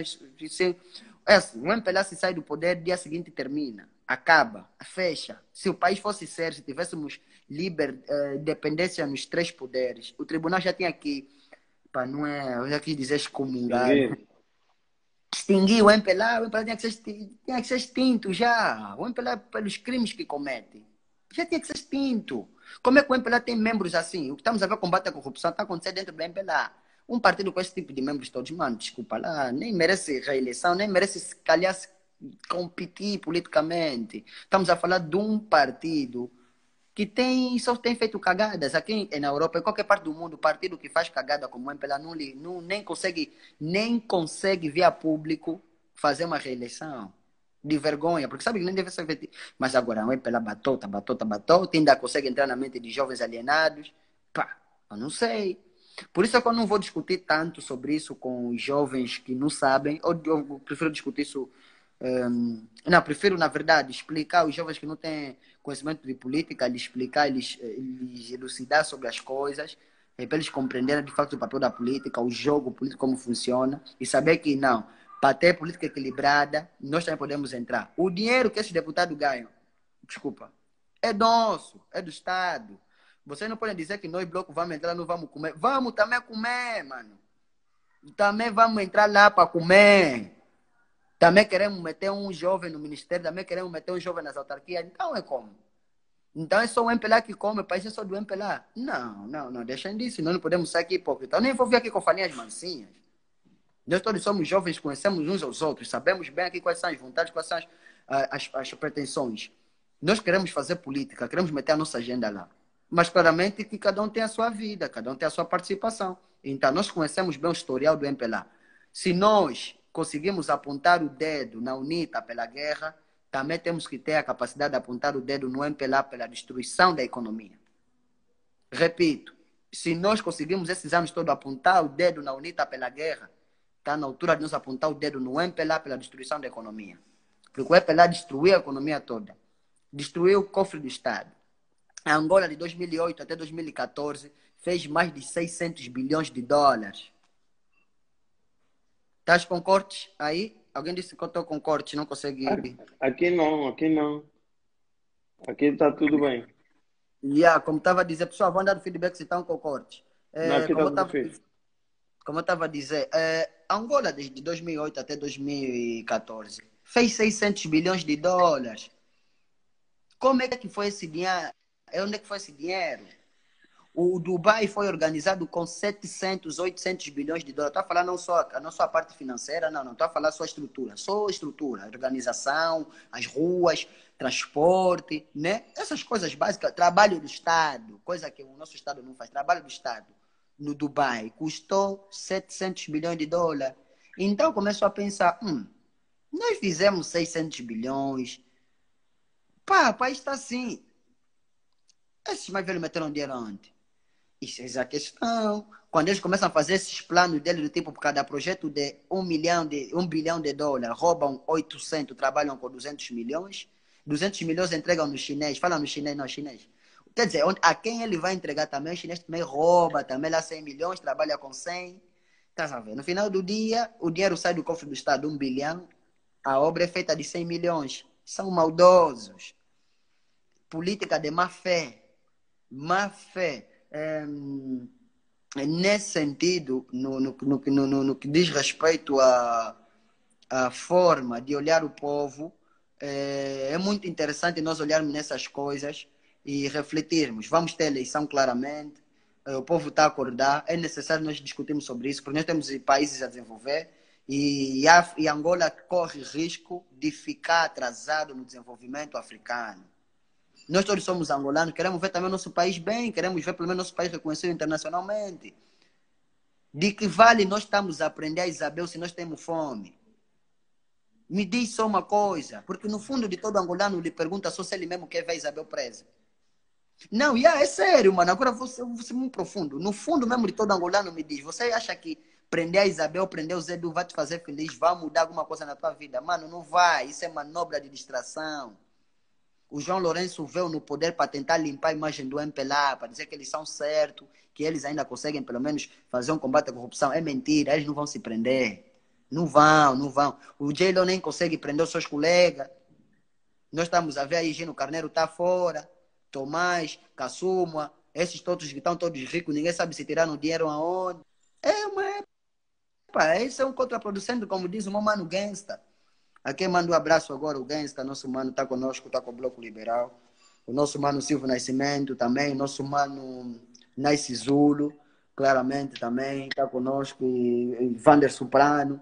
É assim, o M P L A se sai do poder, dia seguinte termina. Acaba, fecha. Se o país fosse sério, se tivéssemos liber, eh, dependência nos três poderes, o tribunal já tinha que, pá, não é, eu já quis dizer excomungar, Ninguém. extinguir o M P L A, o M P L A tinha que ser, exti- tinha que ser extinto já. O M P L A, pelos crimes que comete, já tinha que ser extinto. Como é que o M P L A tem membros assim? O que estamos a ver combate à corrupção está acontecendo dentro do M P L A. Um partido com esse tipo de membros todos, mano, desculpa lá, nem merece reeleição, nem merece, se calhar, se competir politicamente. Estamos a falar de um partido que tem, só tem feito cagadas. Aqui na Europa, em qualquer parte do mundo, o partido que faz cagada como o M P L A não, não, nem, consegue, nem consegue via público fazer uma reeleição. De vergonha, porque sabe que nem deve ser feito. Mas agora o M P L A batota, batota, batota, ainda consegue entrar na mente de jovens alienados. Pá, eu não sei. Por isso é que eu não vou discutir tanto sobre isso com os jovens que não sabem. Eu, eu prefiro discutir isso. Um, não, prefiro, na verdade, explicar aos jovens que não têm conhecimento de política, lhes explicar, lhes, lhes elucidar sobre as coisas, é, para eles compreenderem de fato o papel da política, o jogo político, como funciona, e saber que não, para ter política equilibrada, nós também podemos entrar. O dinheiro que esses deputados ganham, desculpa, é nosso, é do Estado. Vocês não podem dizer que nós, bloco, vamos entrar, não vamos comer. Vamos também comer, mano. Também vamos entrar lá para comer. Também queremos meter um jovem no ministério, também queremos meter um jovem nas autarquias. Então é como? Então é só o M P L A que come, o país é só do M P L A. Não, não, não, deixem disso, nós não podemos sair aqui hipócrita. Eu nem vou vir aqui com falinhas mansinhas. Nós todos somos jovens, conhecemos uns aos outros, sabemos bem aqui quais são as vontades, quais são as, as, as pretensões. Nós queremos fazer política, queremos meter a nossa agenda lá. Mas claramente que cada um tem a sua vida, cada um tem a sua participação. Então nós conhecemos bem o historial do M P L A. Se nós conseguimos apontar o dedo na UNITA pela guerra, também temos que ter a capacidade de apontar o dedo no M P L A pela destruição da economia. Repito, se nós conseguimos esses anos todos apontar o dedo na UNITA pela guerra, está na altura de nos apontar o dedo no M P L A pela destruição da economia. Porque o M P L A destruiu a economia toda. Destruiu o cofre do Estado. A Angola, de dois mil e oito até dois mil e quatorze, fez mais de seiscentos bilhões de dólares. Estás com cortes aí? Alguém disse que eu estou com cortes, não consegue... Aqui não, aqui não. Aqui está tudo bem. Yeah, como estava a dizer, pessoal, vão dar feedback se estão com cortes. É, não, aqui como, está eu tudo fixe. como eu estava a dizer, é, Angola, desde dois mil e oito até dois mil e quatorze, fez seiscentos bilhões de dólares. Como é que foi esse dinheiro? Onde é que foi esse dinheiro? O Dubai foi organizado com setecentos, oitocentos bilhões de dólares. Estou a falar não só, não só a parte financeira, não, não. Estou a falar só a estrutura. Só a estrutura, organização, as ruas, transporte, né? Essas coisas básicas. Trabalho do Estado, coisa que o nosso Estado não faz. Trabalho do Estado no Dubai custou setecentos bilhões de dólares. Então começou a pensar, hum, nós fizemos seiscentos bilhões. Pá, o país está assim. Esses mais velhos meteram dinheiro onde? Isso é a questão. Quando eles começam a fazer esses planos deles, do tipo, por cada projeto de um milhão de um bilhão de dólares, roubam oitocentos, trabalham com duzentos milhões, duzentos milhões entregam no chinês, falam no chinês, não chinês. Quer dizer, a quem ele vai entregar também, o chinês também rouba, também lá cem milhões, trabalha com cem. Tá sabendo? No final do dia, o dinheiro sai do cofre do Estado, um bilhão, a obra é feita de cem milhões. São maldosos. Política de má fé. Má fé. É, nesse sentido, no, no, no, no, no que diz respeito à, à forma de olhar o povo, é, é muito interessante nós olharmos nessas coisas e refletirmos. Vamos ter eleição claramente, o povo está a acordar, é necessário nós discutirmos sobre isso, porque nós temos países a desenvolver e, a, e Angola corre risco de ficar atrasado no desenvolvimento africano. Nós todos somos angolanos, queremos ver também o nosso país bem, queremos ver pelo menos nosso país reconhecido internacionalmente. De que vale nós estamos a aprender a Isabel se nós temos fome? Me diz só uma coisa, porque no fundo de todo angolano lhe pergunta só se ele mesmo quer ver a Isabel presa. Não, yeah, é sério, mano, agora você, você é muito profundo. No fundo mesmo de todo angolano me diz, você acha que prender a Isabel, prender o Zé Du vai te fazer feliz, vai mudar alguma coisa na tua vida? Mano, não vai, isso é manobra de distração. O João Lourenço veio no poder para tentar limpar a imagem do M P L A, para dizer que eles são certos, que eles ainda conseguem pelo menos fazer um combate à corrupção. É mentira, eles não vão se prender. Não vão, não vão. O J-Lo nem consegue prender os seus colegas. Nós estamos a ver aí, Gino Carneiro está fora, Tomás, Caçumwa, esses todos que estão todos ricos, ninguém sabe se tiraram dinheiro aonde. É uma... Epa, isso é um contraproducente, como diz o meu mano Gangsta. A quem manda um abraço agora, o Gangsta, nosso mano está conosco, está com o Bloco Liberal. O nosso mano Silvio Nascimento também, o nosso mano Nice Zulo, claramente também está conosco. E Vander Soprano,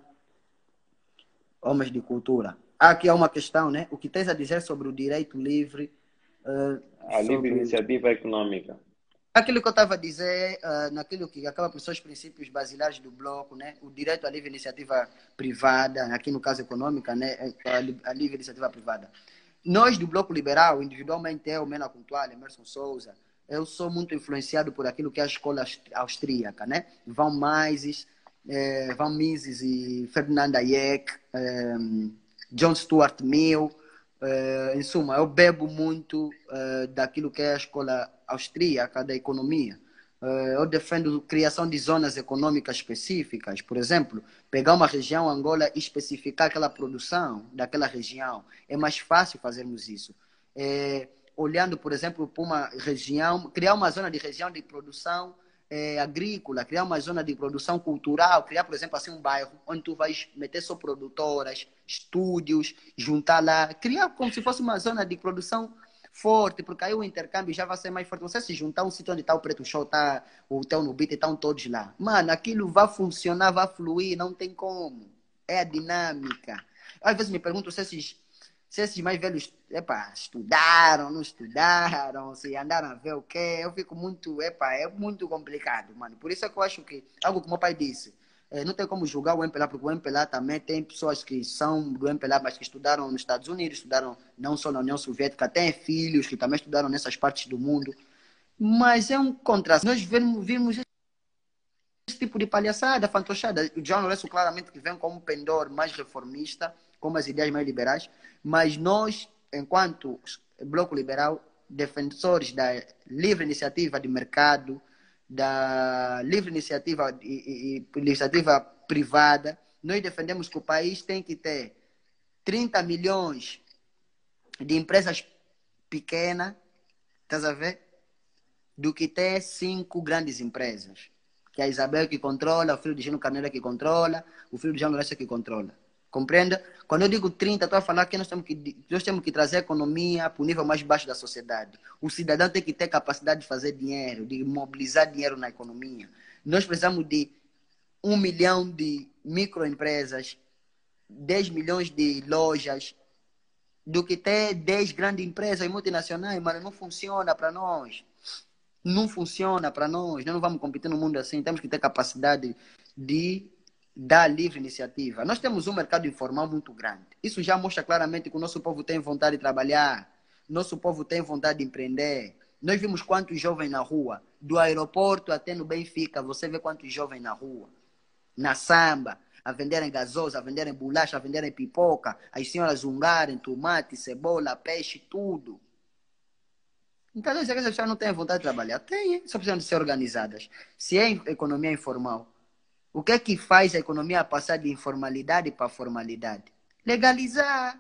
homens de cultura. Aqui há uma questão, né? O que tens a dizer sobre o direito livre uh, A livre sobre iniciativa econômica. aquilo que eu estava a dizer, uh, naquilo que acaba por ser os princípios basilares do bloco, né? O direito à livre iniciativa privada, aqui no caso econômica, né? A, li- a livre iniciativa privada. Nós do Bloco Liberal, individualmente eu, Mena Contual, Emerson Souza, eu sou muito influenciado por aquilo que é a escola aus- austríaca, né? Van Mises, eh, Van Mises e Ferdinand Hayek, eh, John Stuart Mill, eh, em suma, eu bebo muito eh, daquilo que é a escola austríaca da economia. Eh, eu defendo a criação de zonas econômicas específicas, por exemplo, pegar uma região Angola e especificar aquela produção daquela região. É mais fácil fazermos isso. É, olhando, por exemplo, para uma região, criar uma zona de região de produção é, agrícola, criar uma zona de produção cultural, criar, por exemplo, assim um bairro onde tu vais meter só produtoras, estúdios, juntar lá, criar como se fosse uma zona de produção forte, porque aí o intercâmbio já vai ser mais forte. Você se juntar um sítio onde está o Preto Show, tá, o Teu no Beat, estão todos lá. Mano, aquilo vai funcionar, vai fluir, não tem como. É a dinâmica. Às vezes me pergunto se esses, se esses mais velhos, epa, estudaram, não estudaram, se andaram a ver o quê. Eu fico muito, epa, é muito complicado, mano. Por isso é que eu acho que, algo que meu pai disse, eh, não tem como julgar o M P L A, porque o M P L A também tem pessoas que são do M P L A, mas que estudaram nos Estados Unidos, estudaram não só na União Soviética, tem filhos que também estudaram nessas partes do mundo. Mas é um contraste. Nós vimos, vimos esse tipo de palhaçada, fantochada. O John Lourenço claramente que vem como um pendor mais reformista, com umas ideias mais liberais, mas nós, enquanto Bloco Liberal, defensores da livre iniciativa de mercado, da livre iniciativa e, e, e iniciativa privada, nós defendemos que o país tem que ter trinta milhões de empresas pequenas, estás a ver? Do que ter cinco grandes empresas. Que é a Isabel que controla, o filho de Gino Carneiro que controla, o filho de João Lourenço que controla. Compreende? Quando eu digo trinta, estou a falar que nós temos que, nós temos que trazer a economia para o nível mais baixo da sociedade. O cidadão tem que ter capacidade de fazer dinheiro, de mobilizar dinheiro na economia. Nós precisamos de um milhão de microempresas, dez milhões de lojas, do que ter dez grandes empresas multinacionais, mas não funciona para nós. Não funciona para nós. Nós não vamos competir no mundo assim. Temos que ter capacidade de dar livre iniciativa. Nós temos um mercado informal muito grande. Isso já mostra claramente que o nosso povo tem vontade de trabalhar. Nosso povo tem vontade de empreender. Nós vimos quantos jovens na rua. Do aeroporto até no Benfica, você vê quantos jovens na rua. Na samba, a venderem gasosa, a venderem bolacha, a venderem pipoca, as senhoras zungarem tomate, cebola, peixe, tudo. Então, às vezes, as pessoas não têm vontade de trabalhar. Têm, só precisam de ser organizadas. Se é economia informal, o que é que faz a economia passar de informalidade para formalidade? Legalizar.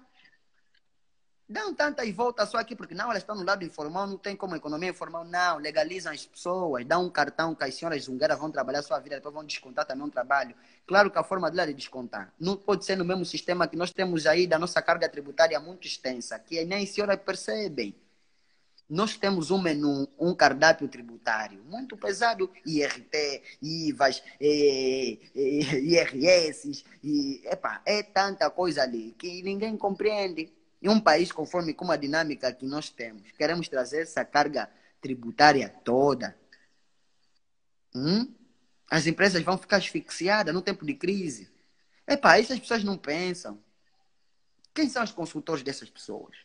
Dão tantas voltas só aqui, porque não, elas estão no lado informal, não tem como economia informal, não. Legalizam as pessoas, dão um cartão que as senhoras zungueiras vão trabalhar a sua vida, depois vão descontar também um trabalho. Claro que a forma dela é de descontar. Não pode ser no mesmo sistema que nós temos aí da nossa carga tributária muito extensa, que nem as senhoras percebem. Nós temos um menu, um cardápio tributário muito pesado, I R T, I V As, eh, eh, I R S, e, epa, é tanta coisa ali que ninguém compreende. Em um país conforme com a dinâmica que nós temos, queremos trazer essa carga tributária toda. Hum? As empresas vão ficar asfixiadas no tempo de crise. Epa, essas pessoas não pensam. Quem são os consultores dessas pessoas?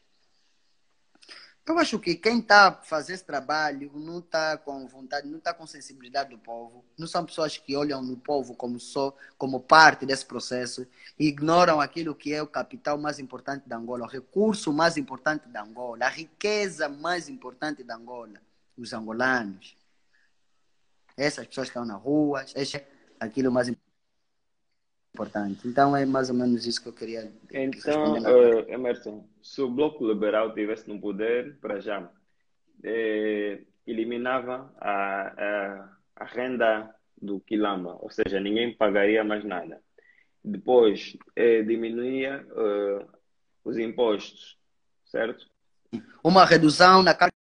Eu acho que quem está a fazer esse trabalho não está com vontade, não está com sensibilidade do povo. Não são pessoas que olham no povo como só, como parte desse processo e ignoram aquilo que é o capital mais importante da Angola, o recurso mais importante da Angola, a riqueza mais importante da Angola, os angolanos. Essas pessoas que estão na rua, esse é aquilo mais importante. Então é mais ou menos isso que eu queria responder Então, na tua. eh, Emerson, se o Bloco Liberal tivesse no poder, para já, eh, eliminava a, a, a renda do quilamba, ou seja, ninguém pagaria mais nada. Depois, eh, diminuía eh, os impostos, certo? Uma redução na carga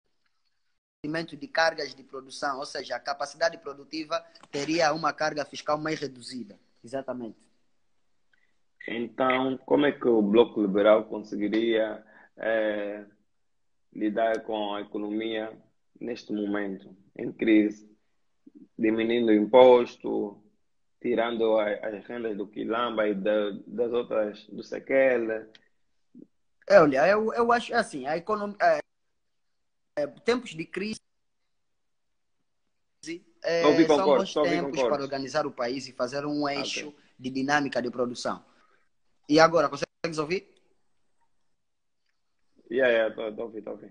de cargas de produção, ou seja, a capacidade produtiva teria uma carga fiscal mais reduzida. Exatamente. Então, como é que o Bloco Liberal conseguiria eh, lidar com a economia neste momento, em crise, diminuindo o imposto, tirando a- as rendas do Quilamba e da- das outras, do Sequela. É, olha, eu, eu acho assim, a economia, é, tempos de crise Ouvi, é, são concordo, bons só ouvi, tempos para concordo. organizar o país e fazer um Ah, ok. eixo de dinâmica de produção. E agora, consegues ouvir? Yeah, yeah, tô, tô ouvindo, tô ouvindo.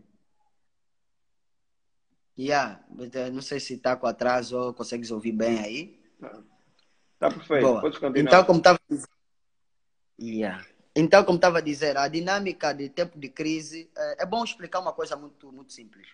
Yeah, não sei se está com atraso ou consegues ouvir bem aí. Tá, tá perfeito, Boa. podes Então, continuar. como estava yeah. Então, como estava a dizer, a dinâmica de tempo de crise, é, é bom explicar uma coisa muito, muito simples.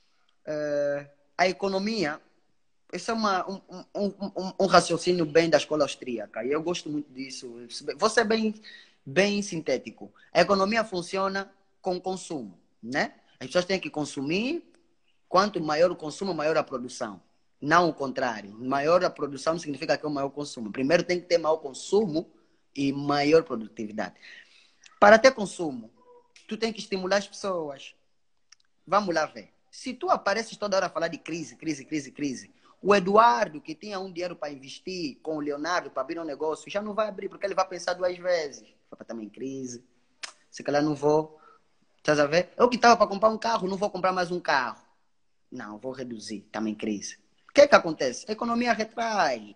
É, a economia, isso é uma, um, um, um, um raciocínio bem da escola austríaca, e eu gosto muito disso. Vou ser bem, bem sintético. A economia funciona com consumo, né? As pessoas têm que consumir, quanto maior o consumo, maior a produção. Não o contrário. Maior a produção não significa que é o maior consumo. Primeiro tem que ter maior consumo e maior produtividade. Para ter consumo, tu tem que estimular as pessoas. Vamos lá ver. Se tu apareces toda hora a falar de crise, crise, crise, crise, o Eduardo, que tinha um dinheiro para investir com o Leonardo para abrir um negócio, já não vai abrir, porque ele vai pensar duas vezes. Foi também crise. Se calhar não vou. Estás a ver? Eu que estava para comprar um carro, não vou comprar mais um carro. Não, vou reduzir. Também crise. O que é que acontece? A economia retrai.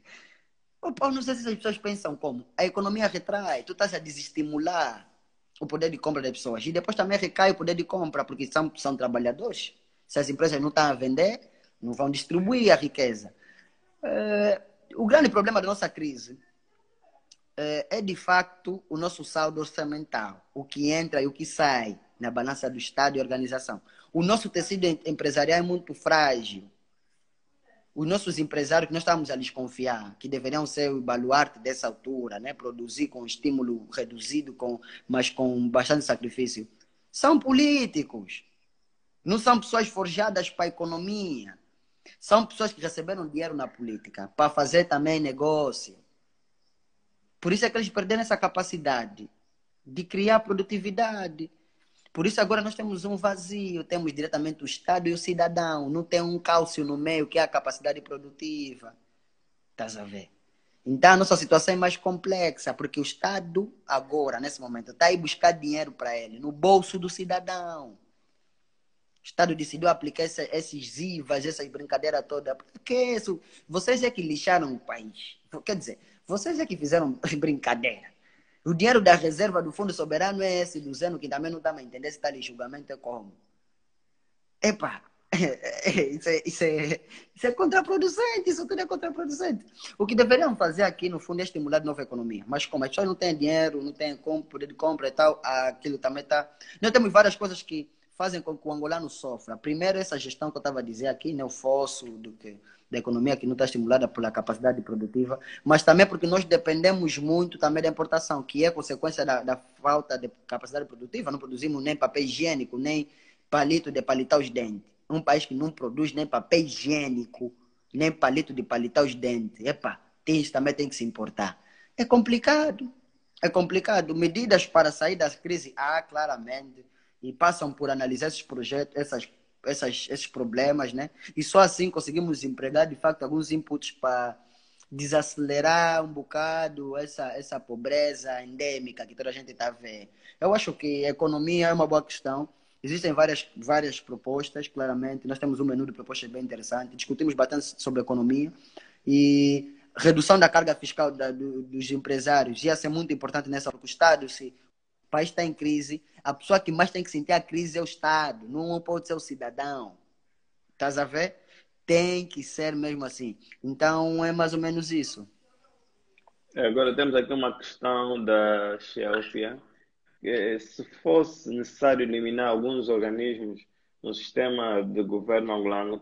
Eu não sei se as pessoas pensam como. A economia retrai. Tu estás a desestimular o poder de compra das pessoas. E depois também recai o poder de compra, porque são, são trabalhadores. Se as empresas não estão a vender, não vão distribuir a riqueza. É, o grande problema da nossa crise é, é, de facto, o nosso saldo orçamental. O que entra e o que sai na balança do Estado e organização. O nosso tecido empresarial é muito frágil. Os nossos empresários que nós estamos a desconfiar, que deveriam ser o baluarte dessa altura, né? Produzir com estímulo reduzido, com, mas com bastante sacrifício, são políticos. Não são pessoas forjadas para a economia. São pessoas que receberam dinheiro na política para fazer também negócio. Por isso é que eles perderam essa capacidade de criar produtividade. Por isso agora nós temos um vazio, temos diretamente o Estado e o cidadão. Não tem um cálcio no meio que é a capacidade produtiva. Estás a ver? Então a nossa situação é mais complexa, porque o Estado agora, nesse momento, está aí buscar dinheiro para ele, no bolso do cidadão. O Estado decidiu aplicar essa, esses I V As, essas brincadeiras todas. Porque isso, vocês é que lixaram o país. Quer dizer, vocês é que fizeram brincadeira. O dinheiro da reserva do Fundo Soberano é esse do Zeno, que também não está a entender se está ali julgamento é como. Epa, isso é, isso, é, isso é contraproducente, isso tudo é contraproducente. O que deveriam fazer aqui, no fundo, é estimular de nova economia. Mas como as pessoas não têm dinheiro, não têm como, poder de compra e tal, aquilo também está... Nós temos várias coisas que fazem com que o angolano sofra. Primeiro, essa gestão que eu estava a dizer aqui, né, o fosso do que, da economia que não está estimulada pela capacidade produtiva, mas também porque nós dependemos muito também da importação, que é consequência da, da falta de capacidade produtiva. Não produzimos nem papel higiênico, nem palito de palitar os dentes. Um país que não produz nem papel higiênico, nem palito de palitar os dentes. Epa, tem, isso também tem que se importar. É complicado. É complicado. Medidas para sair das crises há, claramente, e passam por analisar esses projetos, essas, essas, esses problemas, né? E só assim conseguimos empregar, de facto, alguns inputs para desacelerar um bocado essa, essa pobreza endêmica que toda a gente está vendo. Eu acho que a economia é uma boa questão. Existem várias, várias propostas, claramente. Nós temos um menu de propostas bem interessante. Discutimos bastante sobre economia. E redução da carga fiscal da, do, dos empresários ia ser muito importante nessa, porque o Estado, se o país está em crise, a pessoa que mais tem que sentir a crise é o Estado, não pode ser o cidadão. Estás a ver? Tem que ser mesmo assim. Então, é mais ou menos isso. Agora temos aqui uma questão da Chelsea. Que, se fosse necessário eliminar alguns organismos no sistema de governo angolano,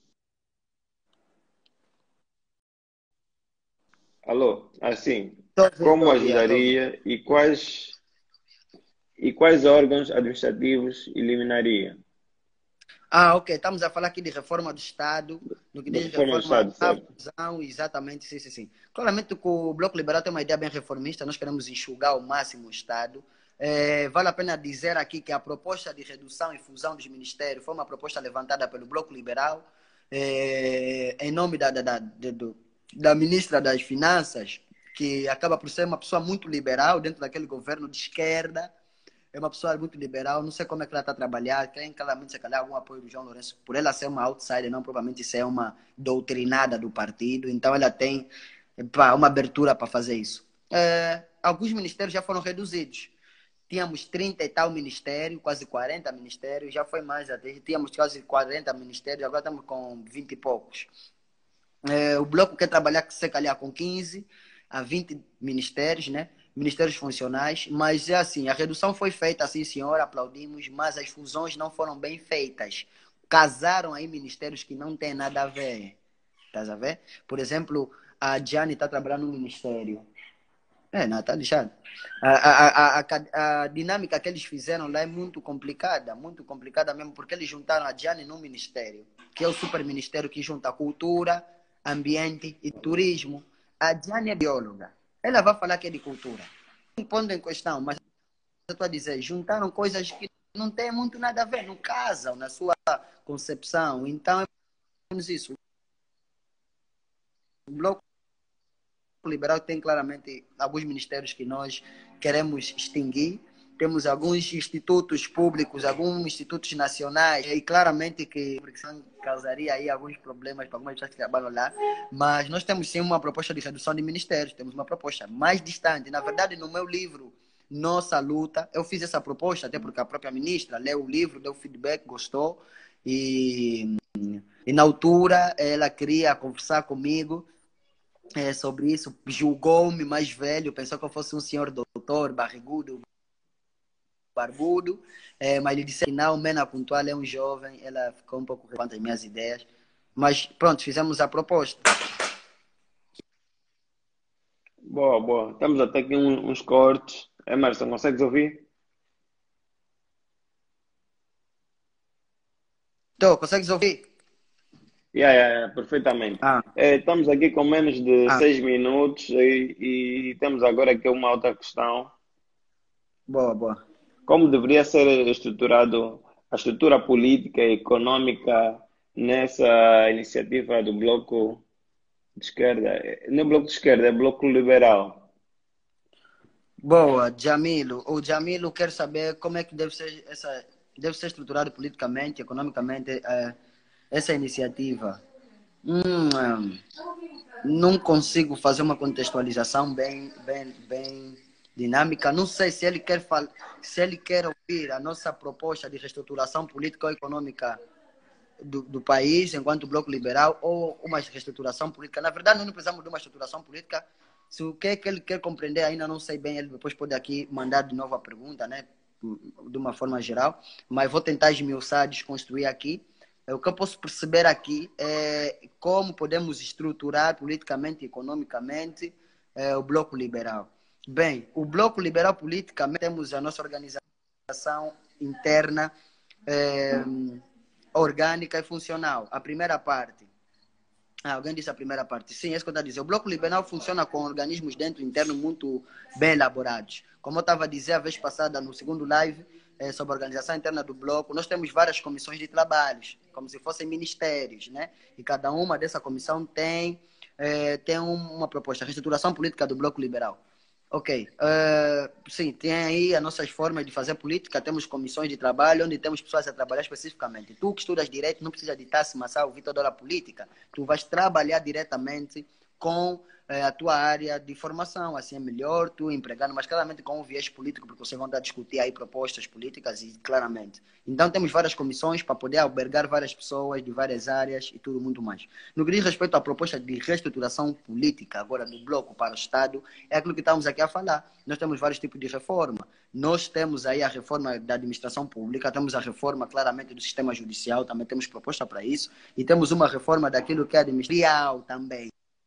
alô, assim, Estou ouvindo, como estou ouvindo. ajudaria e quais, e quais órgãos administrativos eliminaria? Ah, ok. Estamos a falar aqui de reforma do Estado, no que De diz reforma do reforma Estado, à certo? fusão, exatamente, sim, sim, sim. Claramente que o Bloco Liberal tem uma ideia bem reformista, nós queremos enxugar ao máximo o Estado. É, vale a pena dizer aqui que a proposta de redução e fusão dos ministérios foi uma proposta levantada pelo Bloco Liberal, é, em nome da, da, da, da, da ministra das Finanças, que acaba por ser uma pessoa muito liberal dentro daquele governo de esquerda. É uma pessoa muito liberal, não sei como é que ela está a trabalhar, tem claramente, se calhar, algum apoio do João Lourenço, por ela ser uma outsider, não provavelmente ser uma doutrinada do partido, então ela tem pá, uma abertura para fazer isso. É, alguns ministérios já foram reduzidos. Tínhamos trinta e tal ministérios, quase quarenta ministérios, já foi mais até, tínhamos quase quarenta ministérios, agora estamos com vinte e poucos. É, o Bloco quer trabalhar, se calhar, com quinze a vinte ministérios, né? Ministérios funcionais, mas é assim, a redução foi feita, assim, senhor, aplaudimos, mas as fusões não foram bem feitas. Casaram aí ministérios que não têm nada a ver. Estás a ver? Por exemplo, a Gianni está trabalhando no ministério. É, não, está lixado. A, a, a, a, a dinâmica que eles fizeram lá é muito complicada, muito complicada mesmo, porque eles juntaram a Gianni num ministério, que é o super ministério que junta cultura, ambiente e turismo. A Gianni é bióloga. Ela vai falar que é de cultura. Um ponto em questão, mas eu estou a dizer, juntaram coisas que não têm muito nada a ver, não casam na sua concepção. Então, é menos isso. O Bloco Liberal tem claramente alguns ministérios que nós queremos extinguir. Temos alguns institutos públicos, alguns institutos nacionais, e claramente que causaria aí alguns problemas para algumas pessoas que trabalham lá. Mas nós temos sim uma proposta de redução de ministérios, temos uma proposta mais distante. Na verdade, no meu livro, Nossa Luta, eu fiz essa proposta, até porque a própria ministra leu o livro, deu feedback, gostou, e, e na altura ela queria conversar comigo é, sobre isso, julgou-me mais velho, pensou que eu fosse um senhor doutor, barrigudo, barbudo, é, mas ele disse que não, Mena Puntual é um jovem, ela ficou um pouco quanto às minhas ideias, mas pronto, fizemos a proposta. Boa, boa. Temos até aqui um- uns cortes. Emerson, consegues ouvir? Então, consegues ouvir? Yeah, yeah, yeah, perfeitamente. Ah, Eh, estamos aqui com menos de ah, seis minutos e, e temos agora aqui uma outra questão. boa, boa. Como deveria ser estruturado a estrutura política e econômica nessa iniciativa do Bloco de Esquerda? Eh, Não é Bloco de Esquerda, é Bloco Liberal. Boa, Jamilo. O Jamilo quer saber como é que deve ser essa, deve ser estruturado politicamente, economicamente, eh, essa iniciativa. Hum, hum, não consigo fazer uma contextualização bem, bem, bem dinâmica. Não sei se ele quer fal... se ele quer ouvir a nossa proposta de reestruturação política ou econômica do, do país, enquanto bloco liberal, ou uma reestruturação política. Na verdade, nós não precisamos de uma estruturação política. Se o que é que ele quer compreender, ainda não sei bem, ele depois pode aqui mandar de novo a pergunta, né? De uma forma geral, mas vou tentar esmiuçar, desconstruir aqui. O que eu posso perceber aqui é como podemos estruturar politicamente e economicamente é, o bloco liberal. Bem, o bloco liberal politicamente temos a nossa organização interna é, orgânica e funcional. A primeira parte. Ah, alguém disse a primeira parte. Sim, é isso que eu estou a dizer. O bloco liberal funciona com organismos dentro interno muito bem elaborados. Como eu estava a dizer a vez passada no segundo live, é, sobre a organização interna do bloco, nós temos várias comissões de trabalhos, como se fossem ministérios, né? E cada uma dessa comissão tem, é, tem uma proposta, a reestruturação política do bloco liberal. Ok. Uh, sim, tem aí as nossas formas de fazer política, temos comissões de trabalho, onde temos pessoas a trabalhar especificamente. Tu que estudas direito, não precisa de Tassi Massal, Vitor Dora Política, tu vais trabalhar diretamente com eh, a tua área de formação, assim é melhor tu empregando, mas claramente com um viés político, porque vocês vão estar a discutir aí propostas políticas e claramente. Então temos várias comissões para poder albergar várias pessoas de várias áreas e tudo muito mais. No que diz respeito à proposta de reestruturação política agora do bloco para o Estado, é aquilo que estamos aqui a falar. Nós temos vários tipos de reforma. Nós temos aí a reforma da administração pública, temos a reforma claramente do sistema judicial, também temos proposta para isso, e temos uma reforma daquilo que é administração também.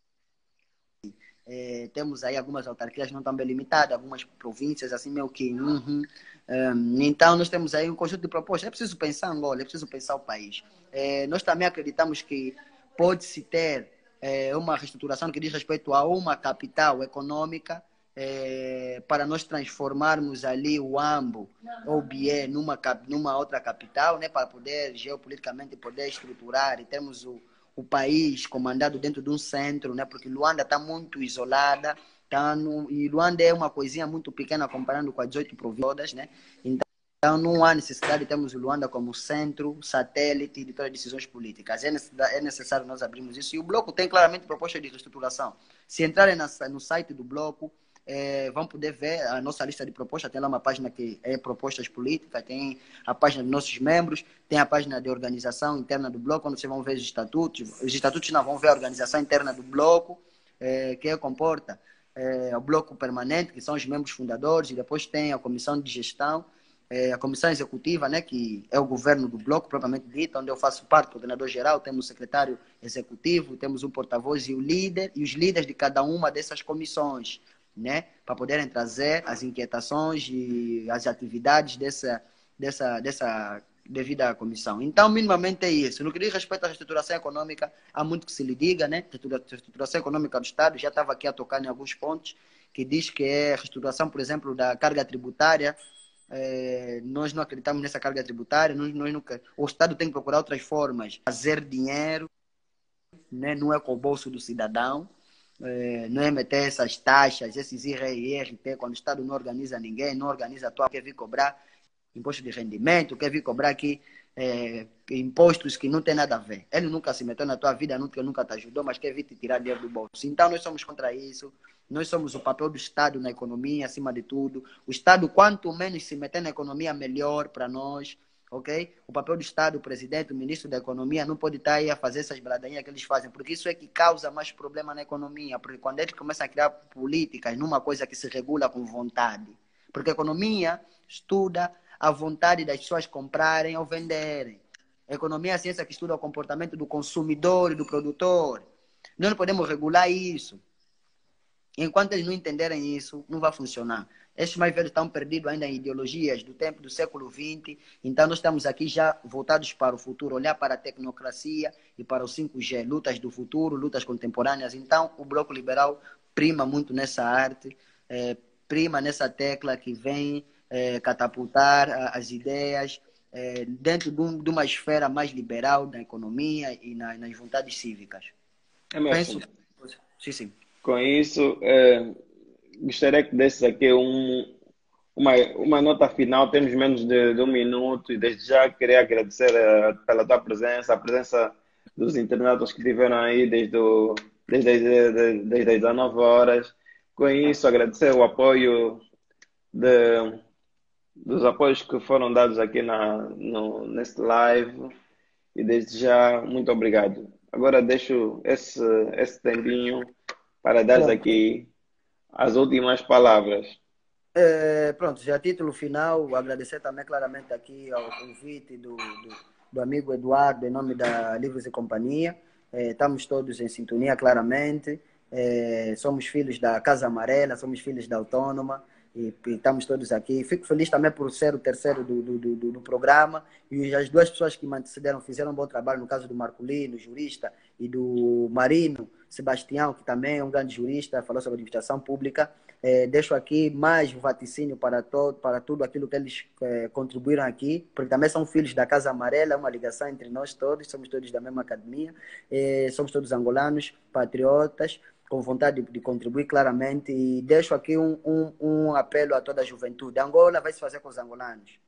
É, temos aí algumas autarquias não tão bem limitadas, algumas províncias assim meio que... Uhum. Um, então nós temos aí um conjunto de propostas. É preciso pensar Angola, é preciso pensar o país. É, nós também acreditamos que pode-se ter é, uma reestruturação que diz respeito a uma capital econômica é, para nós transformarmos ali o Ambo ou Bié numa, numa outra capital, né, para poder geopoliticamente poder estruturar e termos o, o país comandado dentro de um centro, né, porque Luanda está muito isolada, tá no, e Luanda é uma coisinha muito pequena comparando com as dezoito províncias, né, então então, não há necessidade de termos o Luanda como centro, satélite de todas as decisões políticas. É, é necessário nós abrirmos isso. E o Bloco tem claramente proposta de reestruturação. Se entrarem na, no site do Bloco, é, vão poder ver a nossa lista de propostas. Tem lá uma página que é propostas políticas, tem a página dos nossos membros, tem a página de organização interna do Bloco, onde vocês vão ver os estatutos. Os estatutos não vão ver a organização interna do Bloco, é, que comporta é, o Bloco Permanente, que são os membros fundadores, e depois tem a Comissão de Gestão, é, a Comissão Executiva, né, que é o governo do Bloco, propriamente dito, onde eu faço parte, coordenador-geral, temos o secretário executivo, temos um porta-voz e o líder, e os líderes de cada uma dessas comissões, né, para poderem trazer as inquietações e as atividades dessa, dessa, dessa devida comissão. Então, minimamente é isso. No que diz respeito à reestruturação econômica, há muito que se lhe diga, né? Reestruturação econômica do Estado, já estava aqui a tocar em alguns pontos, que diz que é a reestruturação, por exemplo, da carga tributária. É, nós não acreditamos nessa carga tributária, nós, nós nunca, o Estado tem que procurar outras formas de fazer dinheiro, né? Não é com o bolso do cidadão, é, não é meter essas taxas, esses I R e R T, quando o Estado não organiza ninguém, não organiza a tua, quer vir cobrar imposto de rendimento, quer vir cobrar aqui é, impostos que não tem nada a ver. Ele nunca se meteu na tua vida, nunca, nunca te ajudou, mas quer vir te tirar dinheiro do bolso. Então, nós somos contra isso. Nós somos o papel do Estado na economia, acima de tudo. O Estado, quanto menos se meter na economia, melhor para nós, ok? O papel do Estado, o presidente, o ministro da economia, não pode estar aí a fazer essas bradainhas que eles fazem, porque isso é que causa mais problema na economia, porque quando eles começam a criar políticas numa coisa que se regula com vontade, porque a economia estuda a vontade das pessoas comprarem ou venderem. A economia é a ciência que estuda o comportamento do consumidor e do produtor. Nós não podemos regular isso. Enquanto eles não entenderem isso, não vai funcionar. Estes mais velhos estão perdidos ainda em ideologias do tempo do século vinte. Então, nós estamos aqui já voltados para o futuro, olhar para a tecnocracia e para o cinco G, lutas do futuro, lutas contemporâneas. Então, o Bloco Liberal prima muito nessa arte, é, prima nessa tecla que vem é, catapultar as ideias é, dentro de, um, de uma esfera mais liberal da economia e na, nas vontades cívicas. Emerson, Penso... Sim, sim. Com isso, é, gostaria que desse aqui um, uma, uma nota final. Temos menos de, de um minuto e desde já queria agradecer é, pela tua presença, a presença dos internautas que estiveram aí desde, o, desde, desde, desde as dezenove horas. Com isso, agradecer o apoio de, dos apoios que foram dados aqui na, no, neste live e desde já, muito obrigado. Agora deixo esse, esse tempinho para dar aqui as últimas palavras. É, pronto, já a título final, agradecer também claramente aqui ao convite do, do, do amigo Eduardo, em nome da Livros e Companhia. É, estamos todos em sintonia, claramente. É, somos filhos da Casa Amarela, somos filhos da Autônoma. E, e estamos todos aqui. Fico feliz também por ser o terceiro do, do, do, do programa. E as duas pessoas que me antecederam fizeram um bom trabalho, no caso do Marculino, jurista, e do Marino Sebastião, que também é um grande jurista, falou sobre administração pública. É, deixo aqui mais um vaticínio para, todo, para tudo aquilo que eles é, contribuíram aqui, porque também são filhos da Casa Amarela, uma ligação entre nós todos, somos todos da mesma academia, é, somos todos angolanos, patriotas, com vontade de, de contribuir claramente, e deixo aqui um, um, um apelo a toda a juventude. Angola vai se fazer com os angolanos.